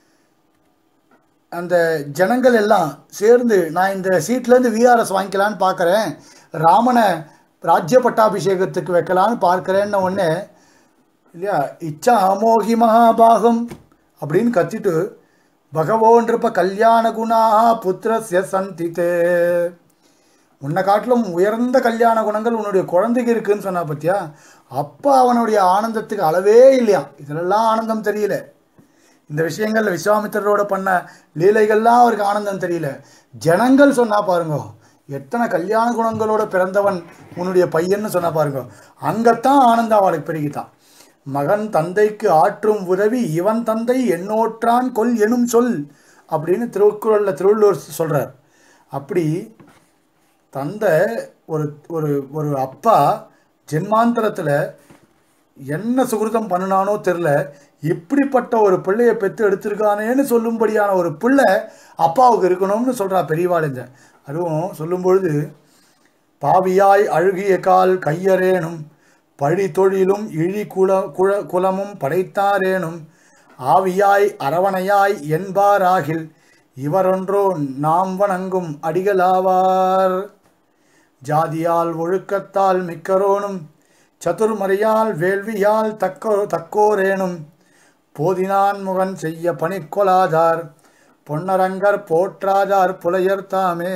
அந்த ஜனங்கள் எல்லாம் சேர்ந்து நான் இந்த சீட்லேருந்து விஆர்எஸ் வாங்கிக்கலான்னு பார்க்குறேன், ராமனை ராஜ்ய பட்டாபிஷேகத்துக்கு வைக்கலான்னு பார்க்குறேன்ன ஒன்று இல்லையா, இச்சா அமோகி மகாபாகம் அப்படின்னு கத்திட்டு பகவோன்றிருப்ப கல்யாண குணா புத்திரஸ்ய சந்தித்தே, உன்னை காட்டிலும் உயர்ந்த கல்யாண குணங்கள் உன்னுடைய குழந்தைக்கு இருக்குன்னு சொன்னா பத்தியா. அப்போ அவனுடைய ஆனந்தத்துக்கு அளவே இல்லையா. இதிலெல்லாம் ஆனந்தம் தெரியல. இந்த விஷயங்கள்ல விஸ்வாமித்திரரோட பண்ண லீலைகள்லாம் அவருக்கு ஆனந்தம் தெரியல. ஜனங்கள் சொன்னா பாருங்க, எத்தனை கல்யாண குணங்களோட பிறந்தவன் உன்னுடைய பையன்னு சொன்னா பாருங்க, அங்கத்தான் ஆனந்தம் அவளுக்கு பெருகித்தான். மகன் தந்தைக்கு ஆற்றும் உதவி இவன் தந்தை எண்ணோற்றான் கொல் எனும் சொல் அப்படின்னு திருக்குறளில் திருவள்ளுவர் சொல்றார். அப்படி தந்தை ஒரு ஒரு ஒரு அப்பா ஜென்மாந்தரத்தில் என்ன சுகிருதம் பண்ணினானோ தெரில, இப்படிப்பட்ட ஒரு பிள்ளையை பெற்று எடுத்திருக்கானேன்னு சொல்லும்படியான ஒரு பிள்ளை அப்பாவுக்கு இருக்கணும்னு சொல்கிறா பெரியவாளுங்க. அதுவும் சொல்லும்பொழுது, பாவியாய் அழுகிய கால் கையரேனும் பழி தொழிலும் இழி குலமும் படைத்தாரேனும் ஆவியாய் அரவணையாய் என்பாராகில் இவரொன்றோ நாம் வணங்கும் அடிகளாவார். ஜாதியால் ஒழுக்கத்தால் மிக்கரோனும் சதுர்மறையால் வேள்வியால் தக்கோரேனும் போதினான் முகன் செய்ய பணிக்கொலாதார் பொன்னரங்கர் போற்றாதார் புலையர் தாமே.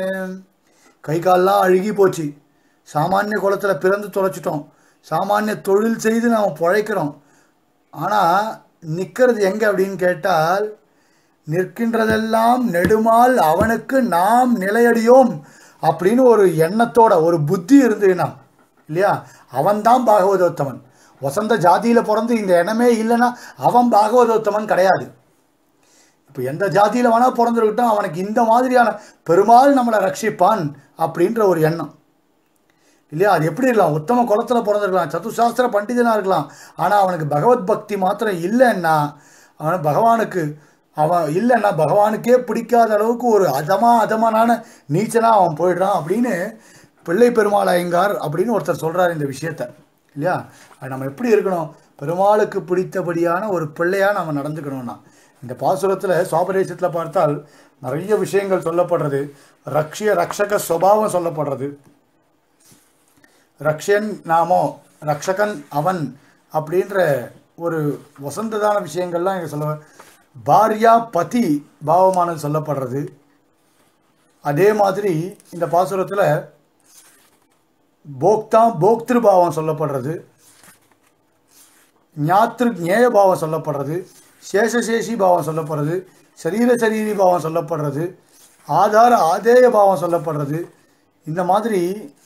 கை கால்லாம் அழுகி போச்சு, சாமானிய குலத்தில் பிறந்து தொலைச்சிட்டோம், சாமானிய தொழில் செய்து நாம் பிழைக்கிறோம். ஆனால் நிற்கிறது எங்கே அப்படின்னு கேட்டால், நிற்கின்றதெல்லாம் நெடுமால் அவனுக்கு நாம் நிலையடியோம் அப்படின்னு ஒரு எண்ணத்தோட ஒரு புத்தி இருந்ததுன்னா இல்லையா, அவன்தான் பாகவதோத்தமன். வசந்த ஜாதியில் பிறந்து இந்த எண்ணமே இல்லைன்னா அவன் பாகவதோத்தமன் கிடையாது. இப்போ எந்த ஜாதியில் வேணால் பிறந்துருக்கட்டும், அவனுக்கு இந்த மாதிரியான பெருமாள் நம்மளை ரட்சிப்பான் அப்படின்ற ஒரு எண்ணம் இல்லையா. அது எப்படி இருக்கலாம், உத்தம குலத்தில் பிறந்திருக்கலாம், சதுசாஸ்திர பண்டிதனாக இருக்கலாம், ஆனால் அவனுக்கு பகவத் பக்தி மாத்திரம் இல்லைன்னா, அவன் பகவானுக்கு பகவானுக்கே பிடிக்காத அளவுக்கு ஒரு அதமான நீச்சனாக அவன் போயிடுறான் அப்படின்னு பிள்ளை பெருமாள் ஐயங்கார் அப்படின்னு ஒருத்தர் சொல்கிறார் இந்த விஷயத்த இல்லையா. அது நம்ம எப்படி இருக்கணும், பெருமாளுக்கு பிடித்தபடியான ஒரு பிள்ளையாக நம்ம நடந்துக்கணும்னா. இந்த பாசுரத்தில் சுவாபதேசத்தில் பார்த்தால் நிறைய விஷயங்கள் சொல்லப்படுறது. ரக்ஷக சுபாவம் சொல்லப்படுறது. ரக்ஷன் நாமோ ரக்ஷகன் அவன் அப்படின்ற ஒரு வசந்ததான விஷயங்கள்லாம் இங்கே சொல்ல. பாரியா பதி பாவமானது சொல்லப்படுறது. அதே மாதிரி இந்த பாசுரத்தில் போக்திரு பாவம் சொல்லப்படுறது, ஞேய பாவம் சொல்லப்படுறது, சேஷசேஷி பாவம் சொல்லப்படுறது, சரீரி பாவம் சொல்லப்படுறது, ஆதேய பாவம் சொல்லப்படுறது. இந்த மாதிரி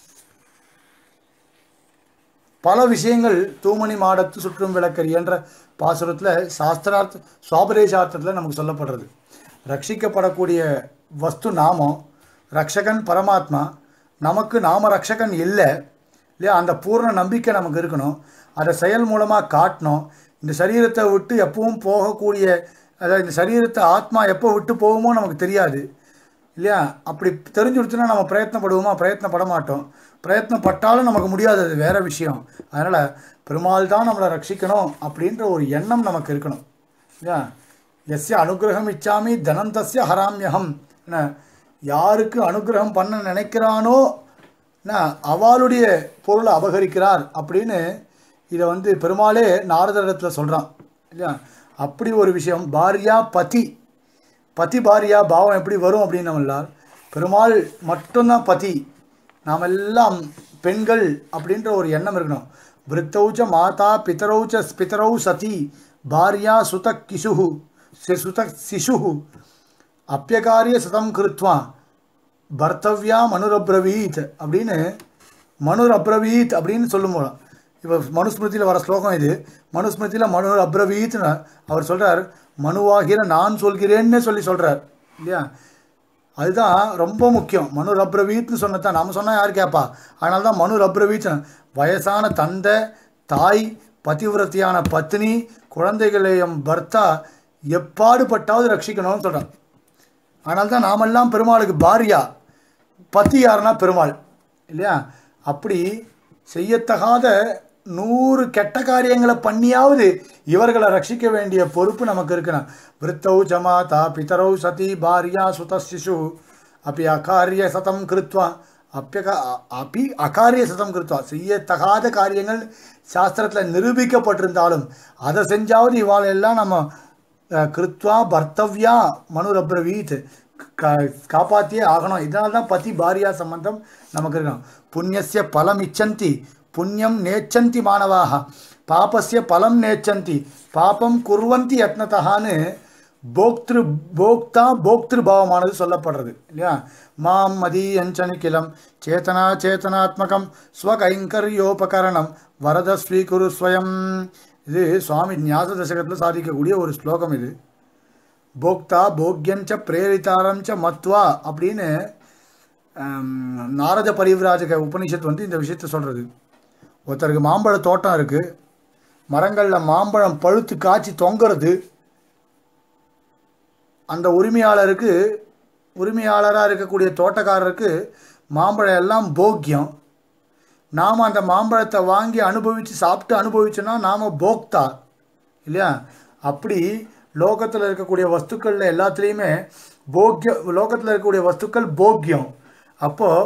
பல விஷயங்கள் தூமணி மாடத்து சுற்றும் விளக்கரி என்ற பாசுரத்தில் சாஸ்திரார்த்த சுவாபதேசார்த்தத்தில் நமக்கு சொல்லப்படுறது. ரட்சிக்கப்படக்கூடிய வஸ்து நாமம், ரக்ஷகன் பரமாத்மா, நமக்கு நாம ரக்ஷகன் இல்லை இல்லையா. அந்த பூர்ண நம்பிக்கை நமக்கு இருக்கணும், அதை செயல் மூலமாக காட்டணும். இந்த சரீரத்தை விட்டு எப்பவும் போகக்கூடிய, அதாவது இந்த சரீரத்தை ஆத்மா எப்போ விட்டு போகுமோ நமக்கு தெரியாது இல்லையா. அப்படி தெரிஞ்சுடுச்சுன்னா நம்ம பிரயத்னப்படுவோமா, பிரயத்னப்பட மாட்டோம். பிரயத்னப்பட்டாலும் நமக்கு முடியாது, அது வேறு விஷயம். அதனால் பெருமாள் தான் நம்மளை ரட்சிக்கணும் அப்படின்ற ஒரு எண்ணம் நமக்கு இருக்கணும் இல்லையா. எஸ்ய அனுகிரகம் இச்சாமி தனந்தஸ்ய ஹராமியகம். யாருக்கு அனுகிரகம் பண்ண நினைக்கிறானோ அவளுடைய பொருளை அபகரிக்கிறார் அப்படின்னு இதை பெருமாளே நாரதரிடத்தில் சொல்கிறான் இல்லையா. அப்படி ஒரு விஷயம். பாரியா பதி பாரியா பாவம் எப்படி வரும் அப்படின்னு நம்மளால், பெருமாள் மட்டும்தான் பதி, நாம் எல்லாம் பெண்கள் அப்படின்ற ஒரு எண்ணம் இருக்கணும். விருத்தௌச்ச மாதா பிதரௌ சதி பாரியா சுத சிசுஹு அப்பியகாரிய சதம் கிருத்வா பர்த்தவ்யா மனுரப்ரவீத் அப்படின்னு சொல்லும்போது, இப்போ மனுஸ்மிருதியில் வர ஸ்லோகம் இது. மனுஸ்மிருதியில் அப்ரவீத்னு அவர் சொல்கிறார், மனுவாகிற நான் சொல்கிறேன்னு சொல்கிறார் இல்லையா. அதுதான் ரொம்ப முக்கியம். மனு ரப்ரவீத்னு சொன்னதான் நம்ம சொன்னால் யார் கேட்பா? அதனால தான் மனு ரப்ரவீத். வயசான தந்தை, தாய், பதிவிரத்தியான பத்னி, குழந்தைகளையும் பர்த்தா எப்பாடுபட்டாவது ரட்சிக்கணும்னு சொல்கிறான். அதனால தான் நாமெல்லாம் பெருமாளுக்கு பாரியா. பத்தி யாருன்னா பெருமாள் இல்லையா? அப்படி செய்யத்தகாத 100 கெட்ட காரியங்களை பண்ணியாவது இவர்களை ரட்சிக்க வேண்டிய பொறுப்பு நமக்கு இருக்குண்ணா. விருத்தௌ ஜமாதா பிதரௌ சதி பாரியா சுத சிசு அப்படி அகாரிய சதம் கிருத்வா அப்பி அகாரிய சதம் கிருத்வா. செய்யத்தகாத காரியங்கள் சாஸ்திரத்தில் நிரூபிக்கப்பட்டிருந்தாலும் அதை செஞ்சாவது இவாளெல்லாம் நம்ம கிருத்வா பர்த்தவ்யா மனுரப்ரவீத் காப்பாற்றியே ஆகணும். இதனால தான் பதி பாரியா சம்பந்தம் நமக்கு இருக்கணும். புண்ணியஸ்ய பலம் இச்சந்தி புண்ணியம் நேச்சந்தி மாணவாக பாபஸ்ய பலம் நேச்சந்தி பாபம் குர்வந்தி யத்னதான்னு போக்திரு பாவமானது சொல்லப்படுறது இல்லையா? மாம் மதீயஞ்சனிக்கிலம் சேதனா சேதனாத்மகம் ஸ்வகைங்கரியோபகரணம் வரத ஸ்வீகுரு ஸ்வயம். இது சுவாமி ஞாச தசகத்தில் சாதிக்கக்கூடிய ஒரு ஸ்லோகம். இது போக்தா போக்யஞ்ச பிரேரிதாரஞ்ச மத்வா அப்படின்னு நாரத பரிவிராஜக உபனிஷத் இந்த விஷயத்த சொல்கிறது. ஒருத்தருக்கு மாம்பழ தோட்டம் இருக்குது, மரங்களில் மாம்பழம் பழுத்து காய்ச்சி தொங்குறது. அந்த உரிமையாளராக இருக்கக்கூடிய தோட்டக்காரருக்கு மாம்பழம் எல்லாம் போக்கியம். நாம் அந்த மாம்பழத்தை வாங்கி சாப்பிட்டு அனுபவிச்சோன்னா நாம் போக்தா இல்லையா? அப்படி லோகத்தில் இருக்கக்கூடிய வஸ்துக்களில் எல்லாத்துலேயுமே லோகத்தில் இருக்கக்கூடிய வஸ்துக்கள் போக்கியம். அப்போது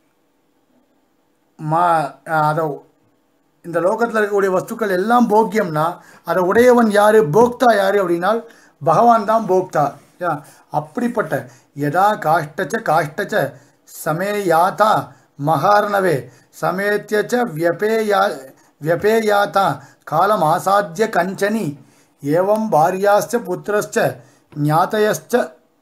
அதை இந்த லோகத்தில் இருக்கக்கூடிய வஸ்துக்கள் எல்லாம் போக்கியம்னா அதை உடையவன் யார், போக்தா யார் அப்படின்னா பகவான் தான் போக்தா. அப்படிப்பட்ட யதா காஷ்டச்ச சமேயாத்தா மகார்ணவே சமேத்தியச்ச வியபேயாத்தா காலம் ஆசாத்திய கஞ்சனி ஏவம் பாரியாஸ்ச புத்திரஸ்ச ஞாதயஸ்ச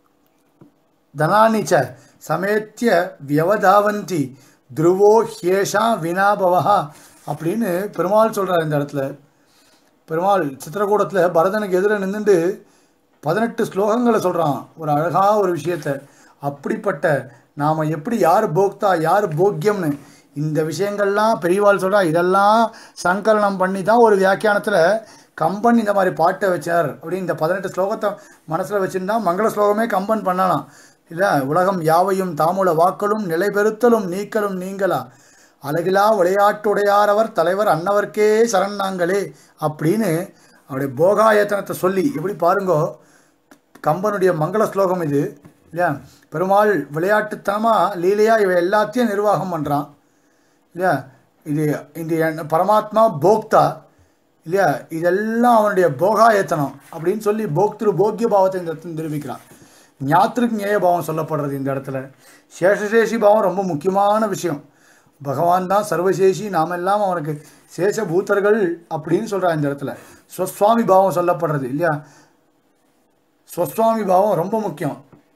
தனானி ச சமேத்திய வியவதாவந்தி துருவோ ஹேஷா வினாபவா அப்படின்னு பெருமாள் சொல்கிறார். இந்த இடத்துல பெருமாள் சித்திரக்கூடத்தில் பரதனுக்கு எதிர நின்றுட்டு 18 ஸ்லோகங்களை சொல்கிறான், ஒரு அழகாக ஒரு விஷயத்தை. அப்படிப்பட்ட நாம் எப்படி யார் போக்தா யார் போக்கியம்னு இந்த விஷயங்கள்லாம் பெரியவாள் சொல்கிறா. இதெல்லாம் சங்கலனம் பண்ணி தான் ஒரு வியாக்கியானத்தில் கம்பன் இந்த மாதிரி பாட்டை வச்சார் அப்படின்னு இந்த 18 ஸ்லோகத்தை மனசில் வச்சுருந்தா மங்கள ஸ்லோகமே கம்பன் பண்ணலாம் இல்லை? உலகம் யாவையும் தாமுல வாக்களும் நிலை பெறுத்தலும் நீக்கலும் நீங்களா அழகிலா விளையாட்டுடையாரவர் தலைவர் அன்னவர்க்கே சரணாங்களே அப்படின்னு அவருடைய போகாயத்தனத்தை சொல்லி எப்படி பாருங்கோ. கம்பனுடைய மங்கள ஸ்லோகம் இது இல்லையா? பெருமாள் விளையாட்டுத்தனமாக லீலையாக இவை எல்லாத்தையும் நிர்வாகம் பண்ணுறான் இல்லையா? இந்த பரமாத்மா போக்தா இல்லையா? இதெல்லாம் அவனுடைய போகாயத்தனம் அப்படின்னு சொல்லி போக்கிய பாவத்தை இந்த இடத்துல நிரூபிக்கிறான். ஞாத்திருஞேய பாவம் சொல்லப்படுறது இந்த இடத்துல. சேஷசேஷி பாவம் ரொம்ப முக்கியமான விஷயம். பகவான் தான் சர்வசேஷி, நாம் எல்லாம் அவனுக்கு சேஷபூத்தர்கள் அப்படின்னு சொல்கிறான் இந்த இடத்துல. ஸ்வஸ்வாமி பாவம் சொல்லப்படுறது இல்லையா? ஸ்வஸ்வாமி பாவம் ரொம்ப முக்கியம்.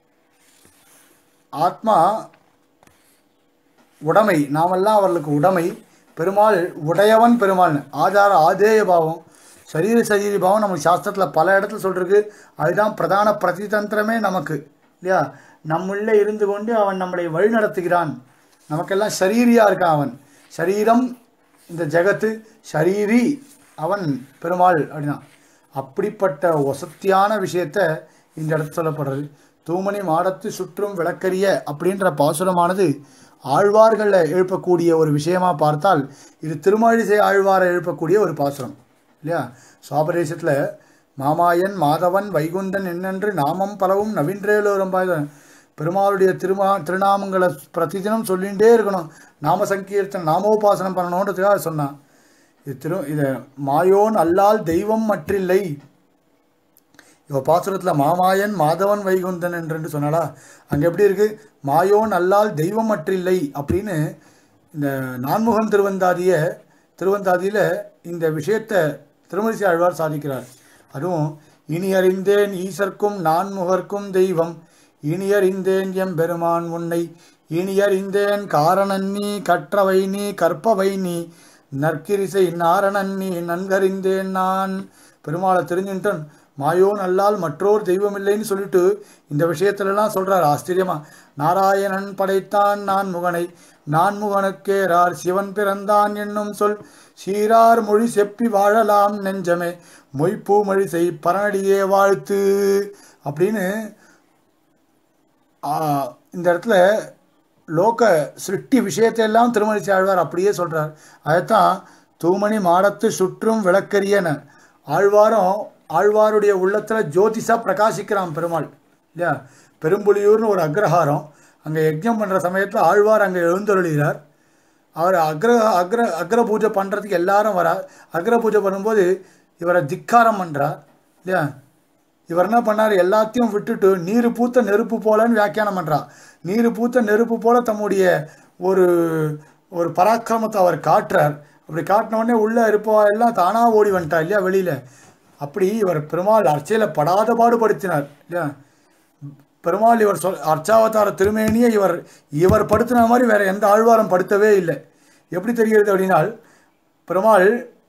ஆத்மா உடைமை, நாமெல்லாம் அவர்களுக்கு உடைமை. பெருமாள் உடையவன் பெருமாள்னு ஆதேய பாவம் சரீரி பாவம் நமக்கு சாஸ்திரத்தில் பல இடத்துல சொல்லிருக்கு. அதுதான் பிரதான பிரதிதந்திரமே நமக்கு இல்லையா? நம்முள்ளே இருந்து கொண்டு அவன் நம்மளை வழி நடத்துகிறான். நமக்கெல்லாம் ஷரீரியாக இருக்கான் அவன். ஷரீரம் இந்த ஜெகத்து, ஷரீரி அவன் பெருமாள் அப்படின்னா. அப்படிப்பட்ட வசத்தியான விஷயத்தை இந்த இடத்துல சொல்லப்படுறது. தூமணி மாடத்து சுற்றும் விளக்கரிய அப்படின்ற பாசுரமானது ஆழ்வார்களில் எழுப்பக்கூடிய ஒரு விஷயமாக பார்த்தால் இது திருமழிசை ஆழ்வாரை எழுப்பக்கூடிய ஒரு பாசுரம் இல்லையா? சுவாபரேசத்தில் மாமாயன் மாதவன் வைகுந்தன் என்னென்று நாமம் பலவும் நவீன்றேலோரம்பாய் பெருமாளுடைய திருநாமங்களை பிரதிதினம் சொல்லிகிட்டே இருக்கணும். நாம சங்கீர்த்தனம் நாமோபாசனம் பண்ணணுன்றதுக்காக சொன்னான். இதை மாயோன் அல்லால் தெய்வம் மற்றில்லை. இவ பாசுரத்தில் மாமாயன் மாதவன் வைகுந்தன் என்று சொன்னாலா? அங்கே எப்படி இருக்குது? மாயோன் அல்லால் தெய்வம் மற்றில்லை அப்படின்னு இந்த நான்முகன் திருவந்தாதியில் இந்த விஷயத்தை திருமழிசை ஆழ்வார் சாதிக்கிறார். அதுவும் இனியறிந்தேன் ஈசர்க்கும் நான்முகர்க்கும் தெய்வம் இனியறிந்தேன் எம் பெருமான் உன்னை இனியறிந்தேன் காரணன் நீ கற்றவை நீ கற்பவை நீ நற்கிரிசை நாரணன் நீ நன்கறிந்தேன் நான். பெருமாளை தெரிஞ்சுட்டேன், மாயோன் அல்லால் மற்றோர் தெய்வம் இல்லைன்னு சொல்லிட்டு இந்த விஷயத்துலலாம் சொல்றார் ஆச்சரியமா. நாராயணன் படைத்தான் நான்முகனை நான்முகனுக்கேறார் சிவன் பிறந்தான் என்னும் சொல் சீரார் மொழி செப்பி வாழலாம் நெஞ்சமே மொய்ப்பூ மொழி செய் பரநடியே வாழ்த்து அப்படின்னு இந்த இடத்துல லோக சிருஷ்டி விஷயத்தையெல்லாம் திருமழிசை ஆழ்வார் அப்படியே சொல்கிறார். அதைத்தான் தூமணி மாடத்து சுற்றும் விளக்கரியன ஆழ்வாருடைய உள்ளத்தில் ஜோதிஷா பிரகாசிக்கிறான் பெருமாள் இல்லையா. பெரும்புலியூர்னு ஒரு அக்ரஹாரம், அங்கே யஜ்ஞம் பண்ணுற சமயத்தில் ஆழ்வார் அங்கே எழுந்தருளிகிறார். அவர் அக்ர பூஜை பண்ணுறதுக்கு எல்லாரும் வரார். அக்ர பூஜை பண்ணும்போது இவரை திக்காரம் பண்ணுறார் இல்லையா. இவர் என்ன பண்ணார், எல்லாத்தையும் விட்டுட்டு நீர் பூத்த நெருப்பு போலன்னு வியாக்கியானம் பண்ணுறார். நீர் பூத்த நெருப்பு போல தம்முடைய ஒரு ஒரு பராக்கிரமத்தை அவர் காட்டுறார். அப்படி காட்டினோடனே உள்ளே இருப்பவா எல்லாம் தானாக ஓடி வந்துட்டா இல்லையா வெளியில். அப்படி இவர் பெருமாள் அர்ச்சையில் படாத பாடுபடுத்தினார் இல்லையா. பெருமாள் இவர் அர்ச்சாவதார திருமேனியை இவர் படுத்தின மாதிரி வேறு எந்த ஆழ்வாரம் படுத்தவே இல்லை. எப்படி தெரிகிறது அப்படின்னால், பெருமாள்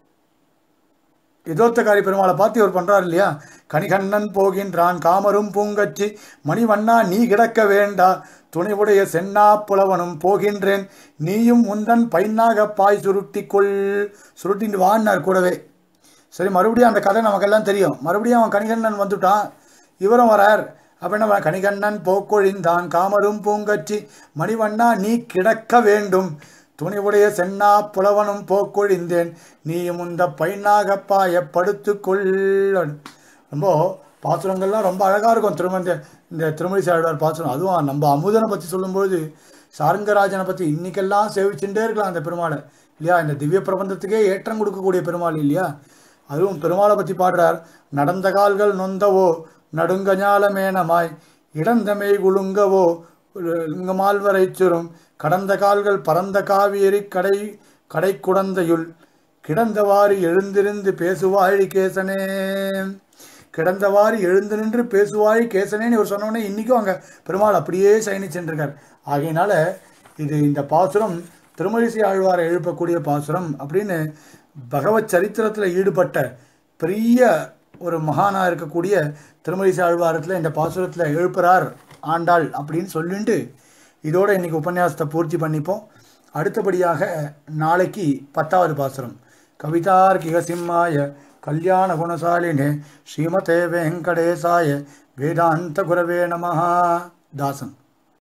யதோத்தகாரி பெருமாளை பார்த்து இவர் பண்ணுறார் இல்லையா. கணிகண்ணன் போகின்றான் காமரும் பூங்கச்சி மணிவண்ணா நீ கிடக்க வேண்டா துணைவுடைய சென்னா புலவனும் போகின்றேன் நீயும் உந்தன் பைனாக பாய் சுருட்டின்னு வான்னார் கூடவே. சரி, மறுபடியும் அந்த கதை நமக்கெல்லாம் தெரியும். மறுபடியும் அவன் கணிகண்ணன் வந்துட்டான், இவரும் வரார். அப்போ என்ன, கணிகண்ணன் போக்கொழிந்தான் காமரும் பூங்கச்சி மணிவண்ணா நீ கிடக்க வேண்டும் துணிவுடைய சென்னா புலவனும் போக்கொழிந்தேன் நீயும் இந்த பைனாக பாய படுத்துக்கொள். ரொம்ப பாசுரங்கள்லாம் ரொம்ப அழகாக இருக்கும். இந்த திருமழிசை ஆழ்வார் பாசுரம். அதுவும் நம்ம அமுதனை பற்றி சொல்லும்போது சாரங்கராஜனை பற்றி இன்றைக்கெல்லாம் சேவிச்சுட்டே இருக்கலாம் அந்த பெருமாளை இல்லையா. இந்த திவ்ய பிரபந்தத்துக்கே ஏற்றம் கொடுக்கக்கூடிய பெருமாள் இல்லையா. அதுவும் பெருமாளை பற்றி பாடுறார். நடந்த கால்கள் நொந்தவோ நடுங்கஞாலமேனமாய் இடந்தமை குலுங்கவோ மால்வரை சுரும் கடந்த கால்கள் பரந்த காவேரி கடை குடந்தையுள் கிடந்தவாறு எழுந்திருந்து பேசுவாழி கேசனே. கிடந்தவாறு எழுந்து நின்று பேசுவாழி கேசனேன்னு இவர் சொன்னோடனே இன்றைக்கும் அங்கே பெருமாள் அப்படியே சயனிச்சென்றிருக்கார். ஆகையினால இந்த பாசுரம் திருமழிசை ஆழ்வாரை எழுப்பக்கூடிய பாசுரம் அப்படின்னு பகவத் சரித்திரத்தில் ஈடுபட்ட பெரிய ஒரு மகானாக இருக்கக்கூடிய திருமழிசை ஆழ்வாரத்தில் இந்த பாசுரத்தில் எழுப்புறார் ஆண்டாள் அப்படின்னு சொல்லிட்டு இதோட இன்றைக்கி உபன்யாசத்தை பூர்த்தி பண்ணிப்போம். அடுத்தபடியாக நாளைக்கு 10வது பாசுரம். கவிதார்க்கிக சிம்மாய கல்யாண குணசாலினே ஸ்ரீமதே வெங்கடேசாய வேதாந்த குரவே நமஹ. தாசன்.